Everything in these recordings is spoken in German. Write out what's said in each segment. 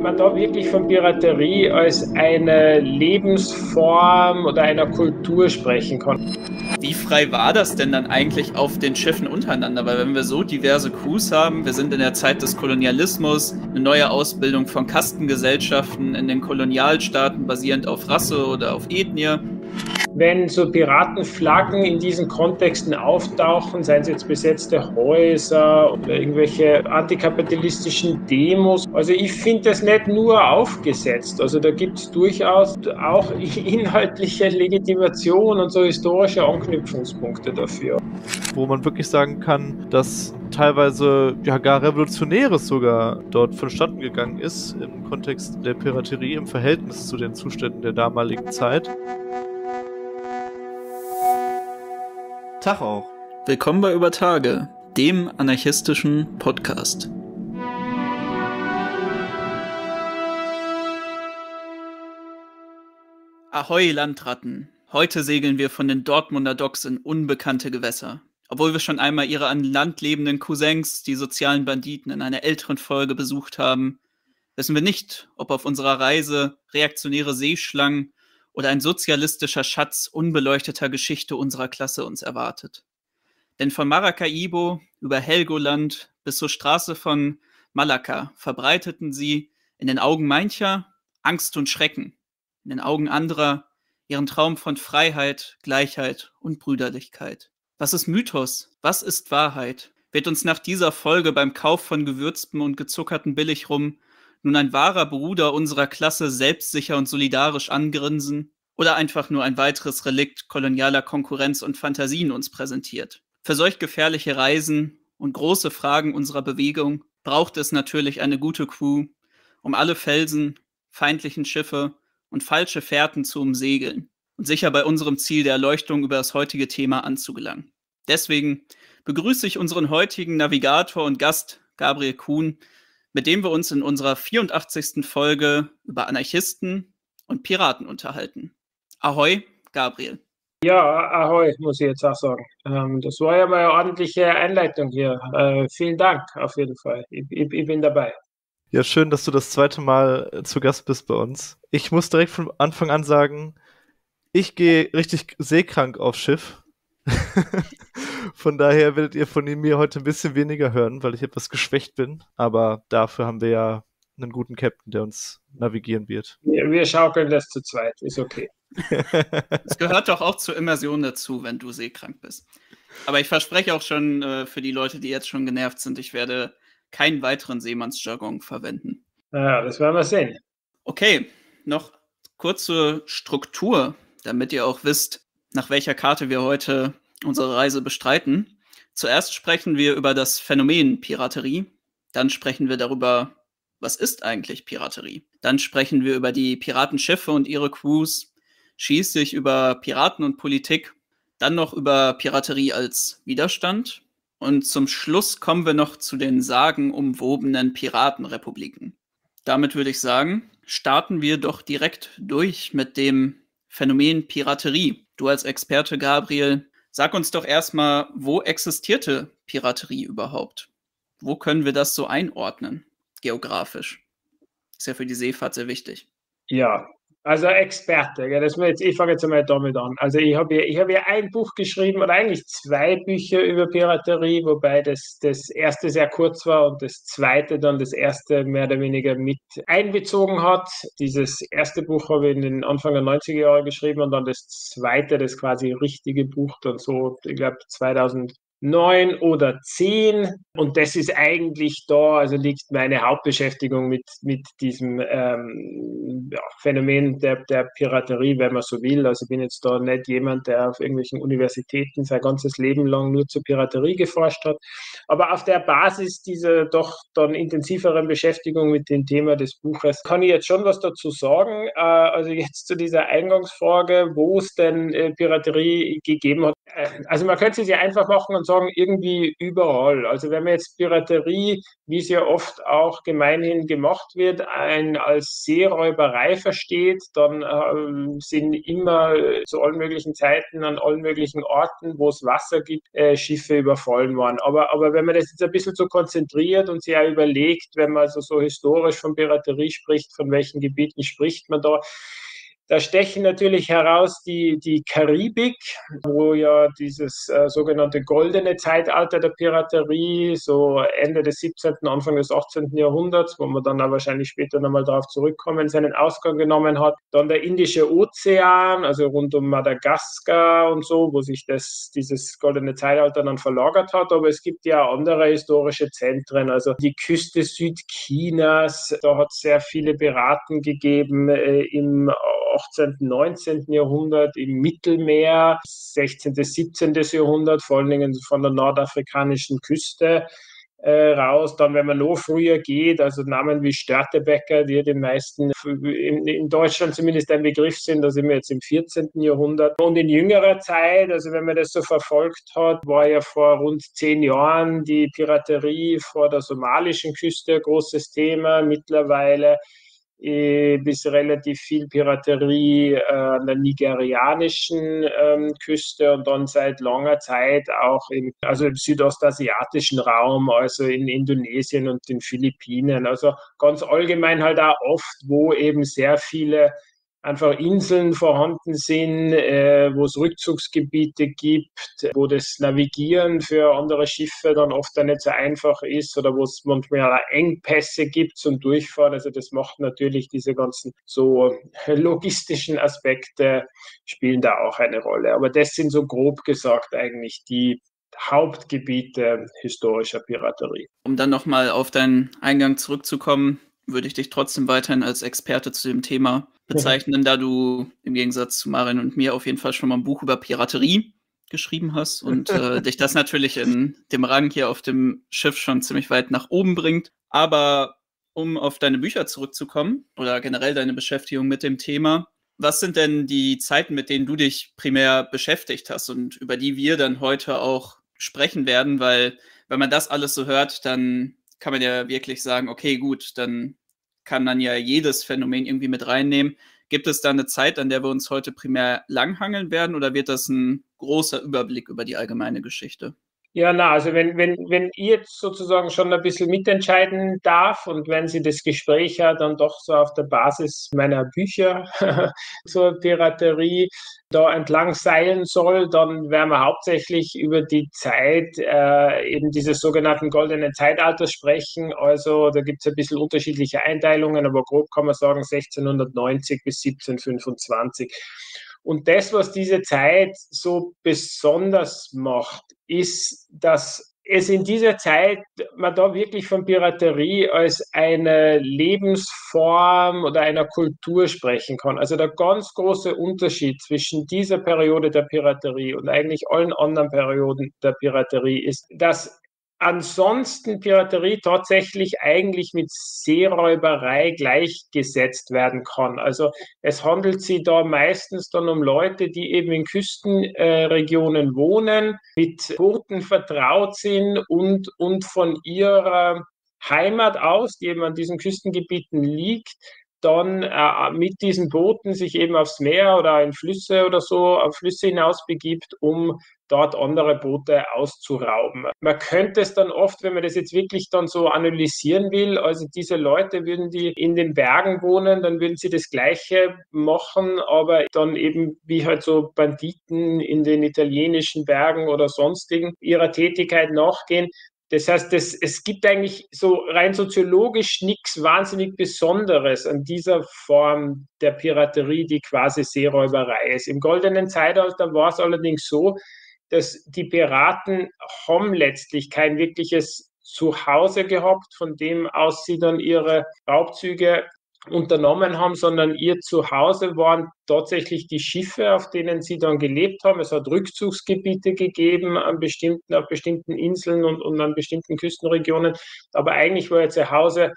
man da wirklich von Piraterie als eine Lebensform oder einer Kultur sprechen kann. Wie frei war das denn dann eigentlich auf den Schiffen untereinander? Weil wenn wir so diverse Crews haben, wir sind in der Zeit des Kolonialismus, eine neue Ausbildung von Kastengesellschaften in den Kolonialstaaten basierend auf Rasse oder auf Ethnie. Wenn so Piratenflaggen in diesen Kontexten auftauchen, seien es jetzt besetzte Häuser oder irgendwelche antikapitalistischen Demos, also ich finde das nicht nur aufgesetzt, also da gibt es durchaus auch inhaltliche Legitimation und so historische Anknüpfungspunkte dafür. Wo man wirklich sagen kann, dass teilweise ja gar Revolutionäres sogar dort vonstatten gegangen ist im Kontext der Piraterie im Verhältnis zu den Zuständen der damaligen Zeit. Tag auch. Willkommen bei Über Tage, dem anarchistischen Podcast. Ahoi Landratten! Heute segeln wir von den Dortmunder Docks in unbekannte Gewässer. Obwohl wir schon einmal ihre an Land lebenden Cousins, die sozialen Banditen, in einer älteren Folge besucht haben, wissen wir nicht, ob auf unserer Reise reaktionäre Seeschlangen oder ein sozialistischer Schatz unbeleuchteter Geschichte unserer Klasse uns erwartet. Denn von Maracaibo über Helgoland bis zur Straße von Malakka verbreiteten sie in den Augen mancher Angst und Schrecken, in den Augen anderer ihren Traum von Freiheit, Gleichheit und Brüderlichkeit. Was ist Mythos? Was ist Wahrheit? Wird uns nach dieser Folge beim Kauf von gewürztem und gezuckerten Billigrum nun ein wahrer Bruder unserer Klasse selbstsicher und solidarisch angrinsen oder einfach nur ein weiteres Relikt kolonialer Konkurrenz und Fantasien uns präsentiert? Für solch gefährliche Reisen und große Fragen unserer Bewegung braucht es natürlich eine gute Crew, um alle Felsen, feindlichen Schiffe und falsche Fährten zu umsegeln und sicher bei unserem Ziel der Erleuchtung über das heutige Thema anzugelangen. Deswegen begrüße ich unseren heutigen Navigator und Gast Gabriel Kuhn, mit dem wir uns in unserer 84. Folge über Anarchisten und Piraten unterhalten. Ahoi, Gabriel. Ja, ahoi, muss ich jetzt auch sagen. Das war ja mal eine ordentliche Einleitung hier. Vielen Dank auf jeden Fall. Ich bin dabei. Ja, schön, dass du das zweite Mal zu Gast bist bei uns. Ich muss direkt von Anfang an sagen, ich gehe richtig seekrank aufs Schiff. Von daher werdet ihr von mir heute ein bisschen weniger hören, weil ich etwas geschwächt bin. Aber dafür haben wir ja einen guten Captain, der uns navigieren wird. Wir schaukeln das zu zweit, ist okay. Es gehört doch auch zur Immersion dazu, wenn du seekrank bist. Aber ich verspreche auch schon für die Leute, die jetzt schon genervt sind, ich werde keinen weiteren Seemannsjargon verwenden. Ja, das werden wir sehen. Okay, noch kurze Struktur, damit ihr auch wisst, nach welcher Karte wir heute unsere Reise bestreiten. Zuerst sprechen wir über das Phänomen Piraterie. Dann sprechen wir darüber, was ist eigentlich Piraterie? Dann sprechen wir über die Piratenschiffe und ihre Crews, schließlich über Piraten und Politik, dann noch über Piraterie als Widerstand und zum Schluss kommen wir noch zu den sagenumwobenen Piratenrepubliken. Damit würde ich sagen, starten wir doch direkt durch mit dem Phänomen Piraterie. Du als Experte, Gabriel, sag uns doch erstmal, wo existierte Piraterie überhaupt? Wo können wir das so einordnen, geografisch? Ist ja für die Seefahrt sehr wichtig. Ja, also Experte, gell, ich fange jetzt einmal damit an. Also ich habe ja ein Buch geschrieben oder eigentlich zwei Bücher über Piraterie, wobei das erste sehr kurz war und das zweite dann das erste mehr oder weniger mit einbezogen hat. Dieses erste Buch habe ich in den Anfang der 90er Jahre geschrieben und dann das zweite, das quasi richtige Buch, dann so, ich glaube 2009 oder 10. Und das ist eigentlich da, also liegt meine Hauptbeschäftigung mit diesem Phänomen der Piraterie, wenn man so will. Also ich bin jetzt da nicht jemand, der auf irgendwelchen Universitäten sein ganzes Leben lang nur zur Piraterie geforscht hat. Aber auf der Basis dieser doch dann intensiveren Beschäftigung mit dem Thema des Buches kann ich jetzt schon was dazu sagen. Also jetzt zu dieser Eingangsfrage, wo es denn Piraterie gegeben hat. Also man könnte es ja einfach machen und sagen, sagen, irgendwie überall. Also wenn man jetzt Piraterie, wie es ja oft auch gemeinhin gemacht wird, als Seeräuberei versteht, dann sind immer zu allen möglichen Zeiten an allen möglichen Orten, wo es Wasser gibt, Schiffe überfallen worden. Aber wenn man das jetzt ein bisschen so konzentriert und sich auch überlegt, wenn man also so historisch von Piraterie spricht, von welchen Gebieten spricht man da, da stechen natürlich heraus die Karibik, wo ja dieses sogenannte goldene Zeitalter der Piraterie, so Ende des 17., Anfang des 18. Jahrhunderts, wo man dann auch wahrscheinlich später nochmal darauf zurückkommen, seinen Ausgang genommen hat. Dann der Indische Ozean, also rund um Madagaskar und so, wo sich dieses goldene Zeitalter dann verlagert hat. Aber es gibt ja auch andere historische Zentren, also die Küste Südchinas, da hat es sehr viele Piraten gegeben im 18., 19. Jahrhundert, im Mittelmeer, 16., 17. Jahrhundert, vor allen Dingen von der nordafrikanischen Küste raus. Dann, wenn man noch früher geht, also Namen wie Störtebeker, die den meisten in Deutschland zumindest ein Begriff sind, da sind wir jetzt im 14. Jahrhundert. Und in jüngerer Zeit, also wenn man das so verfolgt hat, war ja vor rund 10 Jahren die Piraterie vor der somalischen Küste ein großes Thema. Mittlerweile bis relativ viel Piraterie an der nigerianischen Küste und dann seit langer Zeit auch im südostasiatischen Raum, also in Indonesien und den Philippinen. Also ganz allgemein halt auch oft, wo eben sehr viele einfach Inseln vorhanden sind, wo es Rückzugsgebiete gibt, wo das Navigieren für andere Schiffe dann oft nicht so einfach ist oder wo es manchmal auch Engpässe gibt zum Durchfahren. Also das macht natürlich diese ganzen so logistischen Aspekte spielen da auch eine Rolle. Aber das sind so grob gesagt eigentlich die Hauptgebiete historischer Piraterie. Um dann nochmal auf deinen Eingang zurückzukommen, würde ich dich trotzdem weiterhin als Experte zu dem Thema bezeichnen, da du im Gegensatz zu Marin und mir auf jeden Fall schon mal ein Buch über Piraterie geschrieben hast und dich das natürlich in dem Rang hier auf dem Schiff schon ziemlich weit nach oben bringt. Aber um auf deine Bücher zurückzukommen oder generell deine Beschäftigung mit dem Thema, was sind denn die Zeiten, mit denen du dich primär beschäftigt hast und über die wir dann heute auch sprechen werden? Weil wenn man das alles so hört, dann kann man ja wirklich sagen, okay, gut, dann kann man ja jedes Phänomen irgendwie mit reinnehmen. Gibt es da eine Zeit, an der wir uns heute primär langhangeln werden oder wird das ein großer Überblick über die allgemeine Geschichte? Ja, also wenn ich jetzt sozusagen schon ein bisschen mitentscheiden darf und wenn Sie das Gespräch ja dann doch so auf der Basis meiner Bücher zur Piraterie da entlang seilen soll, dann werden wir hauptsächlich über die Zeit eben dieses sogenannten goldenen Zeitalters sprechen. Also da gibt es ein bisschen unterschiedliche Einteilungen, aber grob kann man sagen 1690 bis 1725. Und das, was diese Zeit so besonders macht, ist, dass es in dieser Zeit man da wirklich von Piraterie als eine Lebensform oder einer Kultur sprechen kann. Also der ganz große Unterschied zwischen dieser Periode der Piraterie und eigentlich allen anderen Perioden der Piraterie ist, dass ansonsten Piraterie tatsächlich eigentlich mit Seeräuberei gleichgesetzt werden kann. Also es handelt sich da meistens dann um Leute, die eben in Küstenregionen wohnen, mit Booten vertraut sind und von ihrer Heimat aus, die eben an diesen Küstengebieten liegt, dann mit diesen Booten sich eben aufs Meer oder in Flüsse oder so, auf Flüsse hinaus begibt, um dort andere Boote auszurauben. Man könnte es dann oft, wenn man das jetzt wirklich dann so analysieren will, also diese Leute würden die in den Bergen wohnen, dann würden sie das Gleiche machen, aber dann eben wie halt so Banditen in den italienischen Bergen oder sonstigen ihrer Tätigkeit nachgehen. Das heißt, es gibt eigentlich so rein soziologisch nichts wahnsinnig Besonderes an dieser Form der Piraterie, die quasi Seeräuberei ist. Im goldenen Zeitalter war es allerdings so, dass die Piraten haben letztlich kein wirkliches Zuhause gehabt, von dem aus sie dann ihre Raubzüge unternommen haben, sondern ihr Zuhause waren tatsächlich die Schiffe, auf denen sie dann gelebt haben. Es hat Rückzugsgebiete gegeben auf bestimmten Inseln und an bestimmten Küstenregionen, aber eigentlich war ihr Zuhause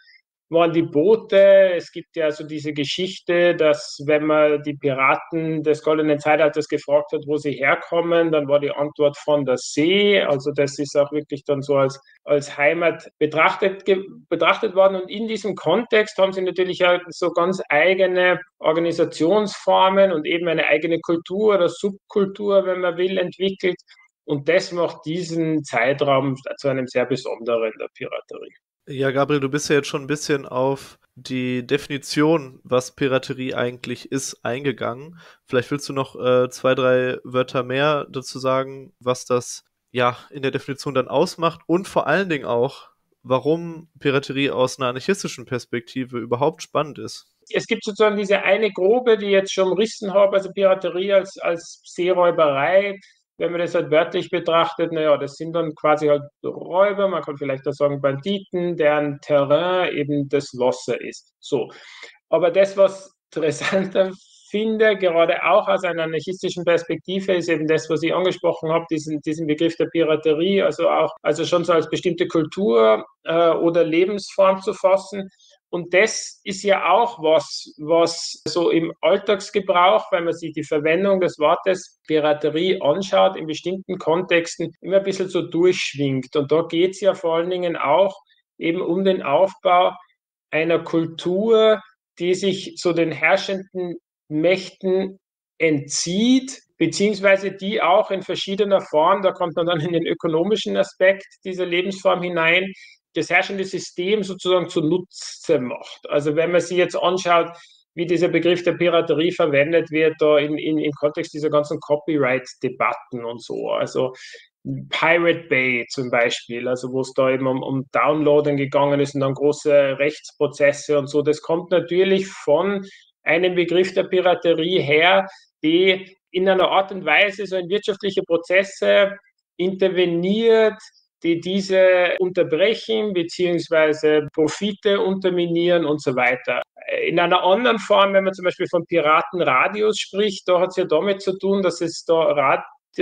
waren die Boote. Es gibt ja so diese Geschichte, dass wenn man die Piraten des Goldenen Zeitalters gefragt hat, wo sie herkommen, dann war die Antwort von der See. Also das ist auch wirklich dann so als Heimat betrachtet worden. Und in diesem Kontext haben sie natürlich auch so ganz eigene Organisationsformen und eben eine eigene Kultur oder Subkultur, wenn man will, entwickelt. Und das macht diesen Zeitraum zu einem sehr besonderen der Piraterie. Ja, Gabriel, du bist ja jetzt schon ein bisschen auf die Definition, was Piraterie eigentlich ist, eingegangen. Vielleicht willst du noch 2, 3 Wörter mehr dazu sagen, was das ja in der Definition dann ausmacht und vor allen Dingen auch, warum Piraterie aus einer anarchistischen Perspektive überhaupt spannend ist. Es gibt sozusagen diese eine Grobe, die ich jetzt schon umrissen habe, also Piraterie als Seeräuberei. Wenn man das halt wörtlich betrachtet, naja, das sind dann quasi halt Räuber, man kann vielleicht auch sagen Banditen, deren Terrain eben das Wasser ist. So. Aber das, was interessanter finde, gerade auch aus einer anarchistischen Perspektive, ist eben das, was ich angesprochen habe, diesen Begriff der Piraterie, also schon so als bestimmte Kultur oder Lebensform zu fassen. Und das ist ja auch was so im Alltagsgebrauch, wenn man sich die Verwendung des Wortes Piraterie anschaut, in bestimmten Kontexten immer ein bisschen so durchschwingt. Und da geht es ja vor allen Dingen auch eben um den Aufbau einer Kultur, die sich so den herrschenden Mächten entzieht, beziehungsweise die auch in verschiedener Form, da kommt man dann in den ökonomischen Aspekt dieser Lebensform hinein, das herrschende System sozusagen zunutze macht. Also wenn man sich jetzt anschaut, wie dieser Begriff der Piraterie verwendet wird, da im Kontext dieser ganzen Copyright-Debatten und so. Also Pirate Bay zum Beispiel, also wo es da eben um Downloading gegangen ist und dann große Rechtsprozesse und so. Das kommt natürlich von einem Begriff der Piraterie her, die in einer Art und Weise so in wirtschaftliche Prozesse interveniert, die diese unterbrechen bzw. Profite unterminieren und so weiter. In einer anderen Form, wenn man zum Beispiel von Piratenradios spricht, da hat es ja damit zu tun, dass es da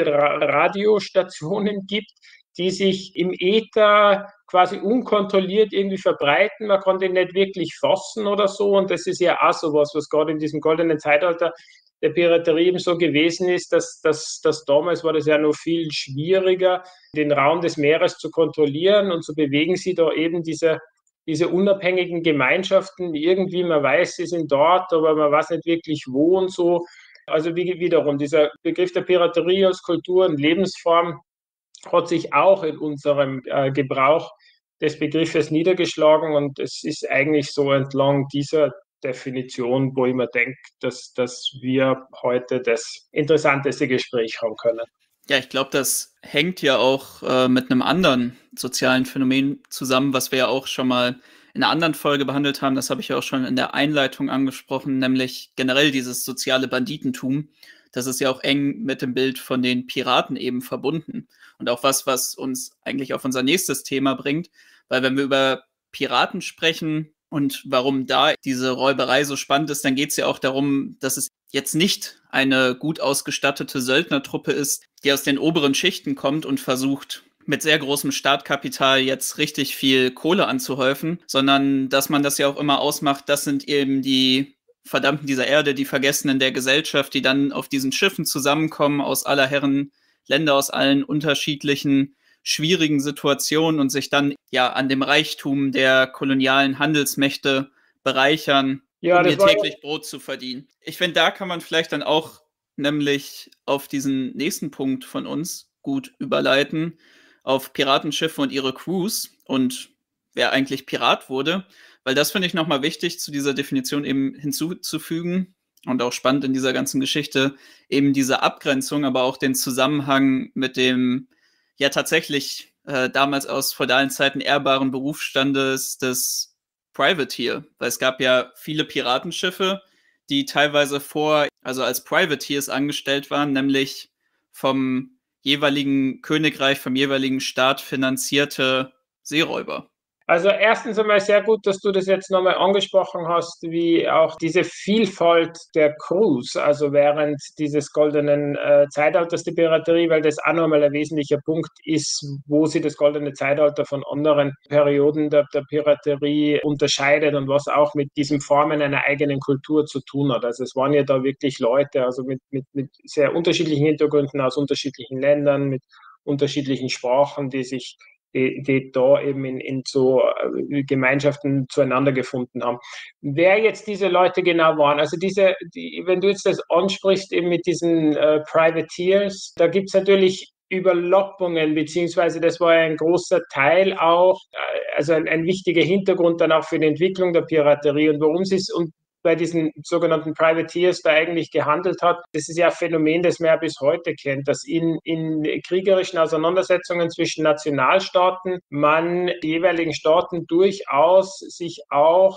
Radiostationen gibt, die sich im Äther quasi unkontrolliert irgendwie verbreiten. Man kann die nicht wirklich fassen oder so. Und das ist ja auch so was gerade in diesem goldenen Zeitalter der Piraterie eben so gewesen ist, dass damals war das ja noch viel schwieriger, den Raum des Meeres zu kontrollieren. Und so bewegen sie da eben diese unabhängigen Gemeinschaften. Irgendwie, man weiß, sie sind dort, aber man weiß nicht wirklich wo und so. Also wiederum, dieser Begriff der Piraterie als Kultur und Lebensform hat sich auch in unserem Gebrauch des Begriffes niedergeschlagen und es ist eigentlich so entlang dieser Definition, wo ich mir denke, dass wir heute das interessanteste Gespräch haben können. Ja, ich glaube, das hängt ja auch mit einem anderen sozialen Phänomen zusammen, was wir ja auch schon mal in einer anderen Folge behandelt haben. Das habe ich ja auch schon in der Einleitung angesprochen, nämlich generell dieses soziale Banditentum. Das ist ja auch eng mit dem Bild von den Piraten eben verbunden. Und auch was uns eigentlich auf unser nächstes Thema bringt. Weil wenn wir über Piraten sprechen und warum da diese Räuberei so spannend ist, dann geht es ja auch darum, dass es jetzt nicht eine gut ausgestattete Söldnertruppe ist, die aus den oberen Schichten kommt und versucht, mit sehr großem Startkapital jetzt richtig viel Kohle anzuhäufen, sondern dass man das ja auch immer ausmacht, das sind eben die Verdammten dieser Erde, die Vergessenen der Gesellschaft, die dann auf diesen Schiffen zusammenkommen aus aller Herren Länder, aus allen unterschiedlichen schwierigen Situationen und sich dann ja an dem Reichtum der kolonialen Handelsmächte bereichern, ja, um ihr täglich Brot zu verdienen. Ich finde, da kann man vielleicht dann auch nämlich auf diesen nächsten Punkt von uns gut überleiten, auf Piratenschiffe und ihre Crews und wer eigentlich Pirat wurde, weil das finde ich nochmal wichtig, zu dieser Definition eben hinzuzufügen und auch spannend in dieser ganzen Geschichte, eben diese Abgrenzung, aber auch den Zusammenhang mit dem ja tatsächlich damals aus feudalen Zeiten ehrbaren Berufsstandes des Privateer, weil es gab ja viele Piratenschiffe, die teilweise also als Privateers angestellt waren, nämlich vom jeweiligen Königreich, vom jeweiligen Staat finanzierte Seeräuber. Also erstens einmal sehr gut, dass du das jetzt nochmal angesprochen hast, wie auch diese Vielfalt der Crews, also während dieses goldenen Zeitalters der Piraterie, weil das auch nochmal ein wesentlicher Punkt ist, wo sie das goldene Zeitalter von anderen Perioden der Piraterie unterscheidet und was auch mit diesem Formen einer eigenen Kultur zu tun hat. Also es waren ja da wirklich Leute, also mit sehr unterschiedlichen Hintergründen aus unterschiedlichen Ländern, mit unterschiedlichen Sprachen, die da eben in so Gemeinschaften zueinander gefunden haben. Wer jetzt diese Leute genau waren, also wenn du jetzt das ansprichst, eben mit diesen Privateers, da gibt es natürlich Überlappungen, beziehungsweise das war ein großer Teil auch, also ein wichtiger Hintergrund dann auch für die Entwicklung der Piraterie und worum es ist und bei diesen sogenannten Privateers da eigentlich gehandelt hat. Das ist ja ein Phänomen, das man ja bis heute kennt, dass in kriegerischen Auseinandersetzungen zwischen Nationalstaaten man die jeweiligen Staaten durchaus sich auch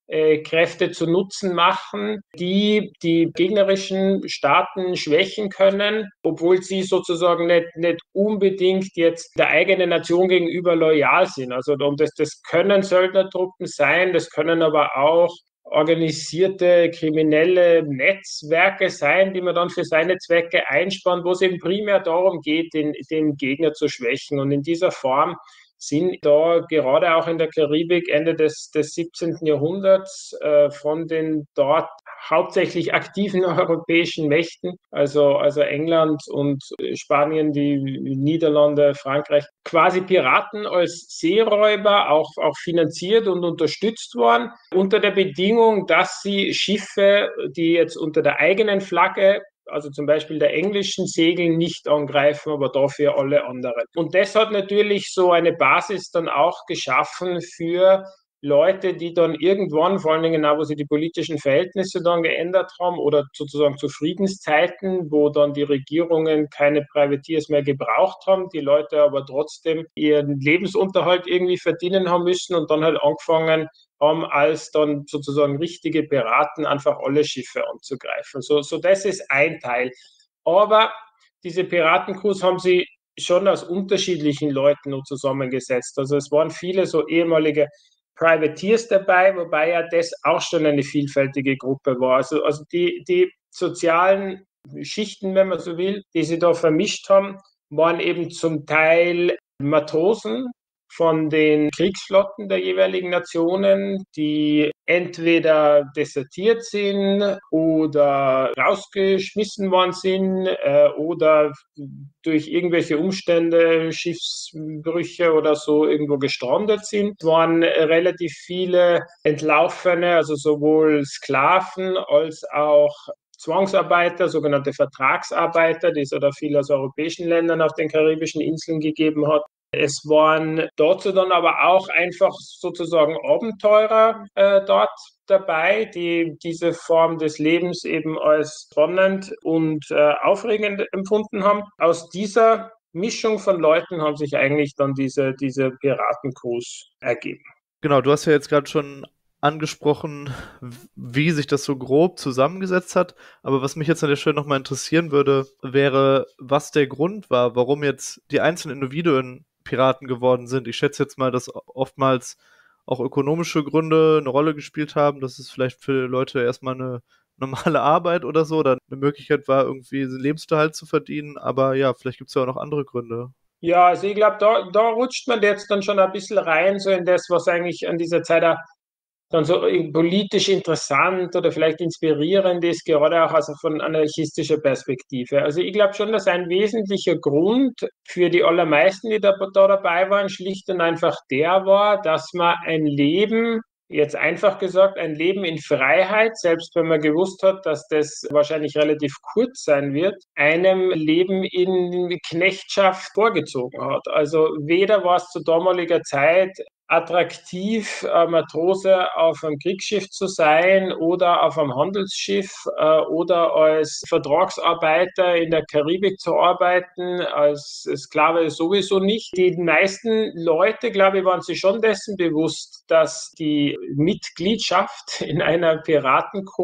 Kräfte zu Nutzen machen, die gegnerischen Staaten schwächen können, obwohl sie sozusagen nicht unbedingt jetzt der eigenen Nation gegenüber loyal sind. Also das können Söldnertruppen sein, das können aber auch organisierte kriminelle Netzwerke sein, die man dann für seine Zwecke einspannt, wo es eben primär darum geht, den Gegner zu schwächen. Und in dieser Form sind da gerade auch in der Karibik Ende des 17. Jahrhunderts von den dort hauptsächlich aktiven europäischen Mächten, also England und Spanien, die Niederlande, Frankreich, quasi Piraten als Seeräuber auch finanziert und unterstützt worden, unter der Bedingung, dass sie Schiffe, die jetzt unter der eigenen Flagge, also zum Beispiel der englischen Segel, nicht angreifen, aber dafür alle anderen. Und das hat natürlich so eine Basis dann auch geschaffen für Leute, die dann irgendwann, vor allen Dingen auch, wo sie die politischen Verhältnisse dann geändert haben oder sozusagen zu Friedenszeiten, wo dann die Regierungen keine Privateers mehr gebraucht haben, die Leute aber trotzdem ihren Lebensunterhalt irgendwie verdienen haben müssen und dann halt angefangen haben, als dann sozusagen richtige Piraten einfach alle Schiffe anzugreifen. So das ist ein Teil. Aber diese Piratencrews haben sie schon aus unterschiedlichen Leuten nur zusammengesetzt. Also es waren viele so ehemalige Privateers dabei, wobei ja das auch schon eine vielfältige Gruppe war. Also die sozialen Schichten, wenn man so will, die sie da vermischt haben, waren eben zum Teil Matrosen von den Kriegsflotten der jeweiligen Nationen, die entweder desertiert sind oder rausgeschmissen worden sind oder durch irgendwelche Umstände, Schiffsbrüche oder so irgendwo gestrandet sind. Es waren relativ viele Entlaufene, also sowohl Sklaven als auch Zwangsarbeiter, sogenannte Vertragsarbeiter, die es oder viel aus europäischen Ländern auf den karibischen Inseln gegeben hat. Es waren dazu dann aber auch einfach sozusagen Abenteurer dort dabei, die diese Form des Lebens eben als spannend und aufregend empfunden haben. Aus dieser Mischung von Leuten haben sich eigentlich dann diese Piratencrews ergeben. Genau, du hast ja jetzt gerade schon angesprochen, wie sich das so grob zusammengesetzt hat. Aber was mich jetzt an der Stelle nochmal interessieren würde, wäre, was der Grund war, warum jetzt die einzelnen Individuen Piraten geworden sind. Ich schätze jetzt mal, dass oftmals auch ökonomische Gründe eine Rolle gespielt haben, dass es vielleicht für Leute erstmal eine normale Arbeit oder so, oder eine Möglichkeit war, irgendwie Lebensunterhalt zu verdienen. Aber ja, vielleicht gibt es ja auch noch andere Gründe. Ja, also ich glaube, da rutscht man jetzt dann schon ein bisschen rein, so in das, was eigentlich an dieser Zeit auch dann so politisch interessant oder vielleicht inspirierend ist, gerade auch also von anarchistischer Perspektive. Also ich glaube schon, dass ein wesentlicher Grund für die allermeisten, die da dabei waren, schlicht und einfach der war, dass man ein Leben, jetzt einfach gesagt, ein Leben in Freiheit, selbst wenn man gewusst hat, dass das wahrscheinlich relativ kurz sein wird, einem Leben in Knechtschaft vorgezogen hat. Also weder war es zu damaliger Zeit attraktiv, Matrose auf einem Kriegsschiff zu sein oder auf einem Handelsschiff oder als Vertragsarbeiter in der Karibik zu arbeiten, als Sklave sowieso nicht. Die meisten Leute, glaube ich, waren sich schon dessen bewusst, dass die Mitgliedschaft in einer Piratencrew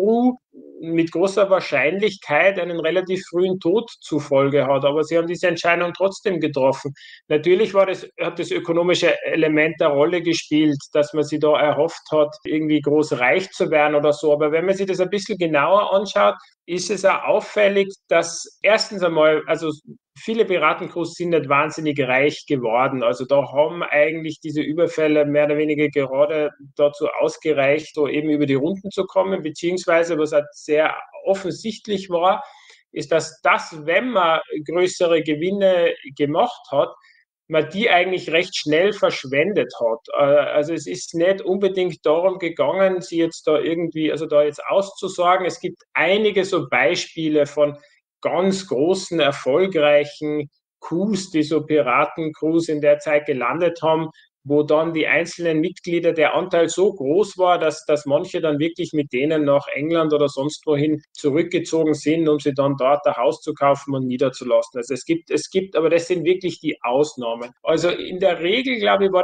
mit großer Wahrscheinlichkeit einen relativ frühen Tod zur Folge hat. Aber sie haben diese Entscheidung trotzdem getroffen. Natürlich hat das ökonomische Element eine Rolle gespielt, dass man sich da erhofft hat, irgendwie groß reich zu werden oder so. Aber wenn man sich das ein bisschen genauer anschaut, ist es auch auffällig, dass erstens einmal, also viele Piratencrews sind nicht wahnsinnig reich geworden. Also da haben eigentlich diese Überfälle mehr oder weniger gerade dazu ausgereicht, so eben über die Runden zu kommen, beziehungsweise was halt sehr offensichtlich war, ist, dass wenn man größere Gewinne gemacht hat, man die eigentlich recht schnell verschwendet hat. Also es ist nicht unbedingt darum gegangen, sie jetzt da irgendwie, also da jetzt auszusorgen. Es gibt einige so Beispiele von ganz großen, erfolgreichen Coups, die so Piratencrews in der Zeit gelandet haben, wo dann die einzelnen Mitglieder, der Anteil so groß war, dass manche dann wirklich mit denen nach England oder sonst wohin zurückgezogen sind, um sie dann dort ein Haus zu kaufen und niederzulassen. Also es gibt, aber das sind wirklich die Ausnahmen. Also in der Regel, glaube ich, war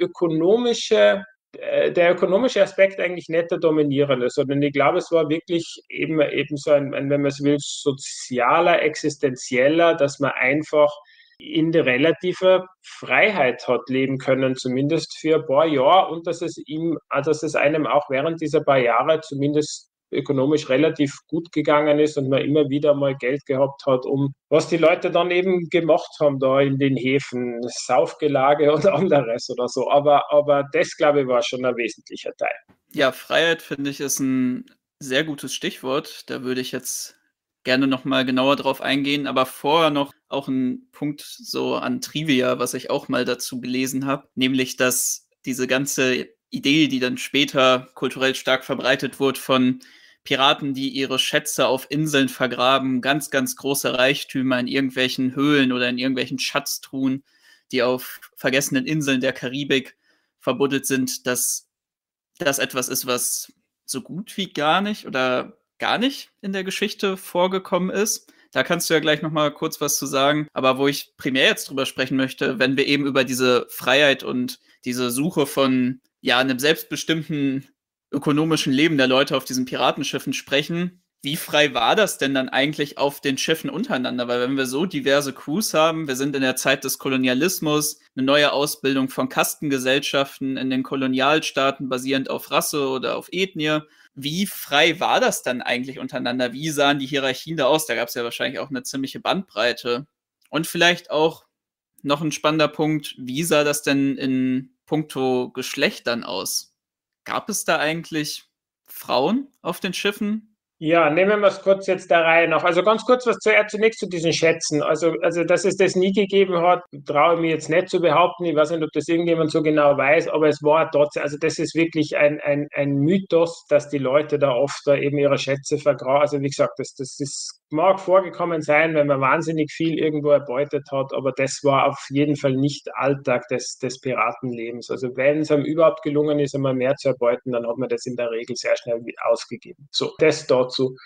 der ökonomische Aspekt eigentlich nicht der dominierende, sondern ich glaube, es war wirklich eben so ein, wenn man es will, sozialer, existenzieller, dass man einfach in der relativer Freiheit hat leben können, zumindest für ein paar Jahre, und dass es einem auch während dieser paar Jahre zumindest ökonomisch relativ gut gegangen ist und man immer wieder mal Geld gehabt hat, was die Leute dann eben gemacht haben da in den Häfen, Saufgelage und anderes oder so. Aber das, glaube ich, war schon ein wesentlicher Teil. Ja, Freiheit, finde ich, ist ein sehr gutes Stichwort. Da würde ich jetzt gerne nochmal genauer drauf eingehen, aber vorher noch auch ein Punkt so an Trivia, was ich auch mal dazu gelesen habe, nämlich, dass diese ganze Idee, die dann später kulturell stark verbreitet wurde von Piraten, die ihre Schätze auf Inseln vergraben, ganz, ganz große Reichtümer in irgendwelchen Höhlen oder in irgendwelchen Schatztruhen, die auf vergessenen Inseln der Karibik verbuddelt sind, dass das etwas ist, was so gut wie gar nicht oder gar nicht in der Geschichte vorgekommen ist. Da kannst du ja gleich noch mal kurz was zu sagen. Aber wo ich primär jetzt drüber sprechen möchte, wenn wir eben über diese Freiheit und diese Suche von einem selbstbestimmten ökonomischen Leben der Leute auf diesen Piratenschiffen sprechen, wie frei war das denn dann eigentlich auf den Schiffen untereinander? Weil wenn wir so diverse Crews haben, wir sind in der Zeit des Kolonialismus, eine neue Ausbildung von Kastengesellschaften in den Kolonialstaaten basierend auf Rasse oder auf Ethnie. Wie frei war das dann eigentlich untereinander? Wie sahen die Hierarchien da aus? Da gab es ja wahrscheinlich auch eine ziemliche Bandbreite. Und vielleicht auch noch ein spannender Punkt, wie sah das denn in puncto Geschlecht dann aus? Gab es da eigentlich Frauen auf den Schiffen? Ja, nehmen wir es kurz jetzt der Reihe nach. Also ganz kurz was zunächst zu diesen Schätzen. Also, dass es das nie gegeben hat, traue ich mir jetzt nicht zu behaupten. Ich weiß nicht, ob das irgendjemand so genau weiß, aber es war trotzdem, also das ist wirklich ein Mythos, dass die Leute da oft da eben ihre Schätze vergraben. Also wie gesagt, mag vorgekommen sein, wenn man wahnsinnig viel irgendwo erbeutet hat, aber das war auf jeden Fall nicht Alltag des Piratenlebens. Also wenn es einem überhaupt gelungen ist, einmal mehr zu erbeuten, dann hat man das in der Regel sehr schnell ausgegeben. So, das dazu.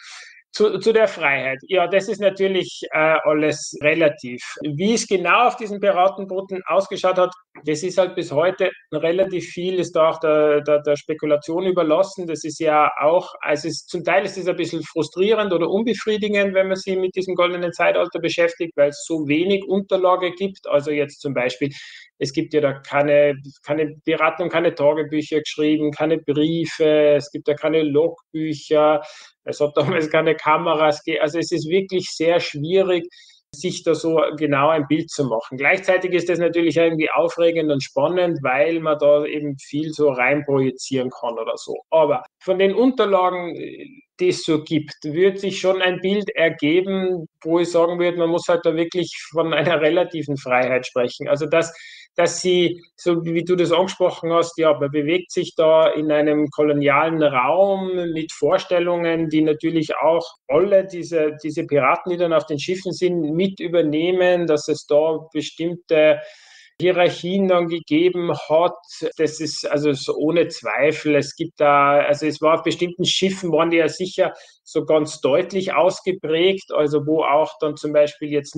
Zu der Freiheit. Ja, das ist natürlich alles relativ. Wie es genau auf diesen Piratenbooten ausgeschaut hat, das ist halt bis heute relativ viel, ist da auch der Spekulation überlassen. Das ist ja auch, also zum Teil ist es ein bisschen frustrierend oder unbefriedigend, wenn man sich mit diesem goldenen Zeitalter beschäftigt, weil es so wenig Unterlage gibt. Also jetzt zum Beispiel, es gibt ja da keine Piraten und keine Tagebücher geschrieben, keine Briefe, es gibt ja keine Logbücher, es hat damals keine Kameras gegeben. Also es ist wirklich sehr schwierig, sich da so genau ein Bild zu machen. Gleichzeitig ist das natürlich irgendwie aufregend und spannend, weil man da eben viel so rein projizieren kann oder so. Aber von den Unterlagen, die es so gibt, wird sich schon ein Bild ergeben, wo ich sagen würde, man muss halt da wirklich von einer relativen Freiheit sprechen. Also dass sie, so wie du das angesprochen hast, ja, man bewegt sich da in einem kolonialen Raum mit Vorstellungen, die natürlich auch alle diese Piraten, die dann auf den Schiffen sind, mit übernehmen, dass es da bestimmte Hierarchien dann gegeben hat. Das ist also so ohne Zweifel. Es gibt da, also es war auf bestimmten Schiffen, waren die ja sicher so ganz deutlich ausgeprägt, also wo auch dann zum Beispiel jetzt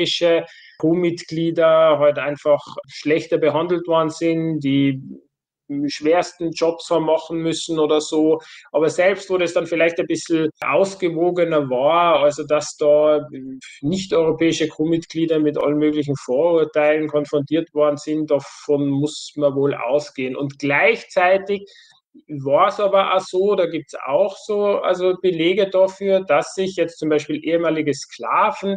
nicht-europäische Crewmitglieder halt einfach schlechter behandelt worden sind, die schwersten Jobs haben machen müssen oder so. Aber selbst, wo das dann vielleicht ein bisschen ausgewogener war, also dass da nicht-europäische Crewmitglieder mit allen möglichen Vorurteilen konfrontiert worden sind, davon muss man wohl ausgehen. Und gleichzeitig war es aber auch so, da gibt es auch so also Belege dafür, dass sich jetzt zum Beispiel ehemalige Sklaven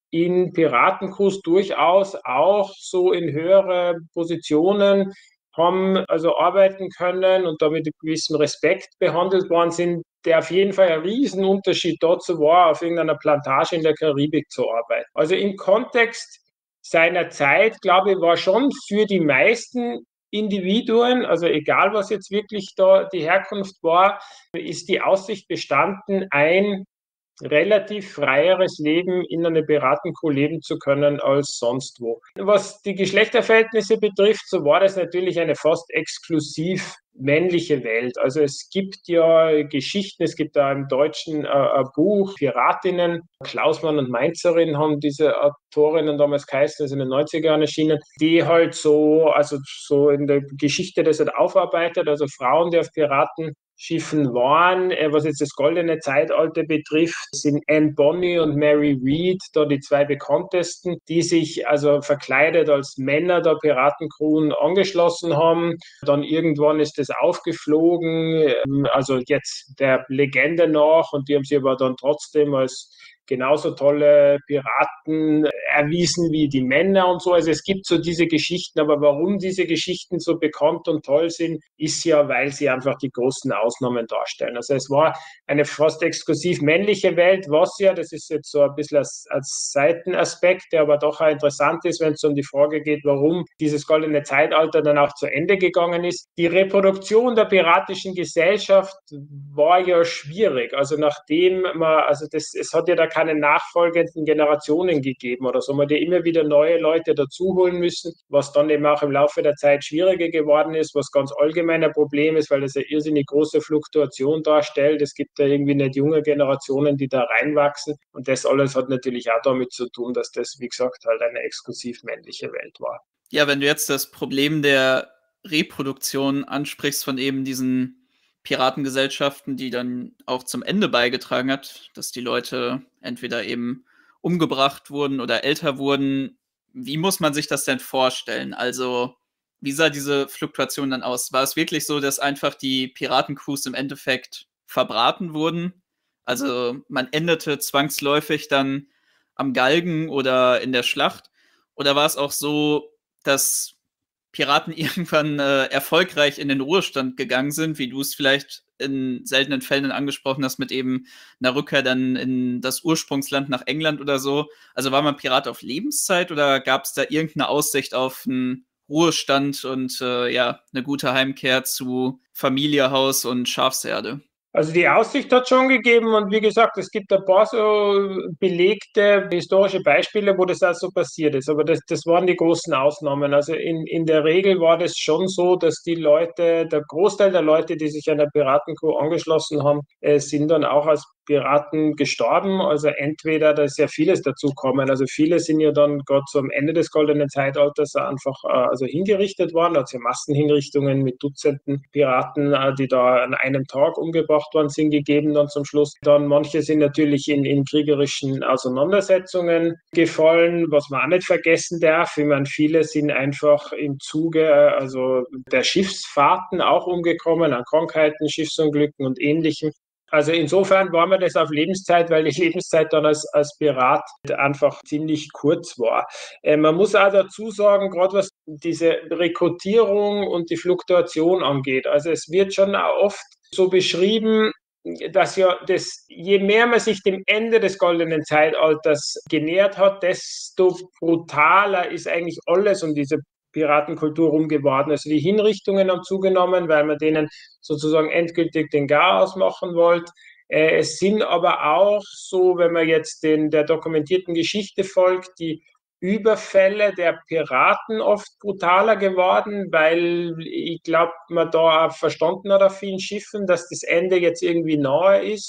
in Piratencrews durchaus auch so in höhere Positionen haben also arbeiten können und damit mit gewissem Respekt behandelt worden sind, der auf jeden Fall ein Riesenunterschied dazu war, auf irgendeiner Plantage in der Karibik zu arbeiten. Also im Kontext seiner Zeit, glaube ich, war schon für die meisten Individuen, also egal was jetzt wirklich da die Herkunft war, ist die Aussicht bestanden, ein relativ freieres Leben in einer Piratencrew leben zu können als sonst wo. Was die Geschlechterverhältnisse betrifft, so war das natürlich eine fast exklusiv männliche Welt. Also es gibt ja Geschichten, es gibt da im Deutschen ein Buch, Piratinnen, Klausmann und Mainzerin haben diese Autorinnen damals geheißen, das ist in den 90er Jahren erschienen, die halt so, also so in der Geschichte das halt aufarbeitet, also Frauen, die auf Piratenschiffen waren, was jetzt das goldene Zeitalter betrifft, sind Anne Bonny und Mary Read da die zwei bekanntesten, die sich also verkleidet als Männer der Piratencrew angeschlossen haben. Dann irgendwann ist das aufgeflogen, also jetzt der Legende nach, und die haben sich aber dann trotzdem als genauso tolle Piraten erwiesen wie die Männer und so. Also es gibt so diese Geschichten, aber warum diese Geschichten so bekannt und toll sind, ist ja, weil sie einfach die großen Ausnahmen darstellen. Also es war eine fast exklusiv männliche Welt, was ja, das ist jetzt so ein bisschen als Seitenaspekt, der aber doch auch interessant ist, wenn es um die Frage geht, warum dieses goldene Zeitalter dann auch zu Ende gegangen ist. Die Reproduktion der piratischen Gesellschaft war ja schwierig. Also nachdem man, also es hat ja da keine nachfolgenden Generationen gegeben oder so. Man hat ja immer wieder neue Leute dazuholen müssen, was dann eben auch im Laufe der Zeit schwieriger geworden ist, was ganz allgemein ein Problem ist, weil das eine irrsinnig große Fluktuation darstellt. Es gibt da irgendwie nicht junge Generationen, die da reinwachsen. Und das alles hat natürlich auch damit zu tun, dass das, wie gesagt, halt eine exklusiv männliche Welt war. Ja, wenn du jetzt das Problem der Reproduktion ansprichst von eben diesen Piratengesellschaften, die dann auch zum Ende beigetragen hat, dass die Leute entweder eben umgebracht wurden oder älter wurden. Wie muss man sich das denn vorstellen? Also, wie sah diese Fluktuation dann aus? War es wirklich so, dass einfach die Piratencrews im Endeffekt verbraten wurden? Also, man endete zwangsläufig dann am Galgen oder in der Schlacht? Oder war es auch so, dass Piraten irgendwann erfolgreich in den Ruhestand gegangen sind, wie du es vielleicht in seltenen Fällen angesprochen hast, mit eben einer Rückkehr dann in das Ursprungsland nach England oder so? Also war man Pirat auf Lebenszeit oder gab es da irgendeine Aussicht auf einen Ruhestand und ja, eine gute Heimkehr zu Familie, Haus und Schafsherde? Also die Aussicht hat schon gegeben und wie gesagt, es gibt ein paar so belegte historische Beispiele, wo das auch so passiert ist, aber das waren die großen Ausnahmen. Also in der Regel war das schon so, dass die Leute, der Großteil der Leute, die sich einer Piratencrew angeschlossen haben, sind dann auch als Piraten gestorben. Also entweder, da ist ja vieles dazu kommen, also viele sind ja dann gerade zum Ende des goldenen Zeitalters einfach also hingerichtet worden, also Massenhinrichtungen mit Dutzenden Piraten, die da an einem Tag umgebracht worden sind, gegeben dann zum Schluss. Dann manche sind natürlich in kriegerischen Auseinandersetzungen gefallen, was man auch nicht vergessen darf. Ich meine, viele sind einfach im Zuge also der Schiffsfahrten auch umgekommen, an Krankheiten, Schiffsunglücken und Ähnlichem. Also insofern war mir das auf Lebenszeit, weil die Lebenszeit dann als Pirat einfach ziemlich kurz war. Man muss auch dazu sagen, gerade was diese Rekrutierung und die Fluktuation angeht, also es wird schon auch oft so beschrieben, dass ja je mehr man sich dem Ende des goldenen Zeitalters genähert hat, desto brutaler ist eigentlich alles um diese Piratenkultur rum geworden. Also die Hinrichtungen haben zugenommen, weil man denen sozusagen endgültig den Garaus machen wollte. Es sind aber auch so, wenn man jetzt der dokumentierten Geschichte folgt, die Überfälle der Piraten oft brutaler geworden, weil ich glaube, man da auch verstanden hat auf vielen Schiffen, dass das Ende jetzt irgendwie nahe ist.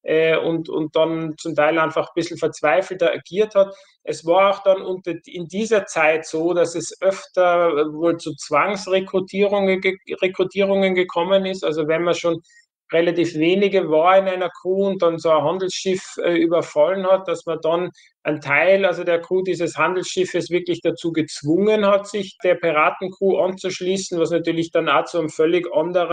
und dann zum Teil einfach ein bisschen verzweifelter agiert hat. Es war auch dann in dieser Zeit so, dass es öfter wohl zu Zwangsrekrutierungen gekommen ist. Also wenn man schon relativ wenige war in einer Crew und dann so ein Handelsschiff überfallen hat, dass man dann einen Teil, also der Crew dieses Handelsschiffes, wirklich dazu gezwungen hat, sich der Piratencrew anzuschließen, was natürlich dann auch zu einer völlig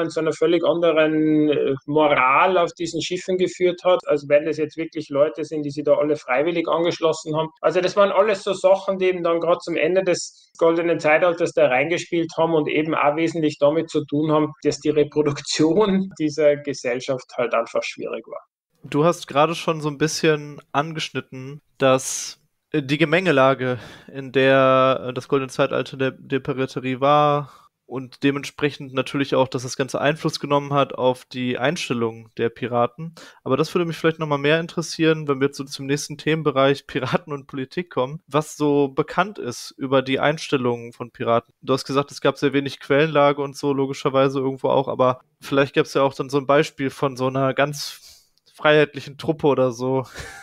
anderen Moral auf diesen Schiffen geführt hat, als wenn das jetzt wirklich Leute sind, die sich da alle freiwillig angeschlossen haben. Also das waren alles so Sachen, die eben dann gerade zum Ende des goldenen Zeitalters da reingespielt haben und eben auch wesentlich damit zu tun haben, dass die Reproduktion dieser Gesellschaft halt einfach schwierig war. Du hast gerade schon so ein bisschen angeschnitten, dass die Gemengelage, in der das goldene Zeitalter der Piraterie war und dementsprechend natürlich auch, dass das Ganze Einfluss genommen hat auf die Einstellung der Piraten. Aber das würde mich vielleicht nochmal mehr interessieren, wenn wir jetzt so zum nächsten Themenbereich Piraten und Politik kommen, was so bekannt ist über die Einstellungen von Piraten. Du hast gesagt, es gab sehr wenig Quellenlage und so, logischerweise irgendwo auch, aber vielleicht gab es ja auch dann so ein Beispiel von so einer ganz freiheitlichen Truppe oder so.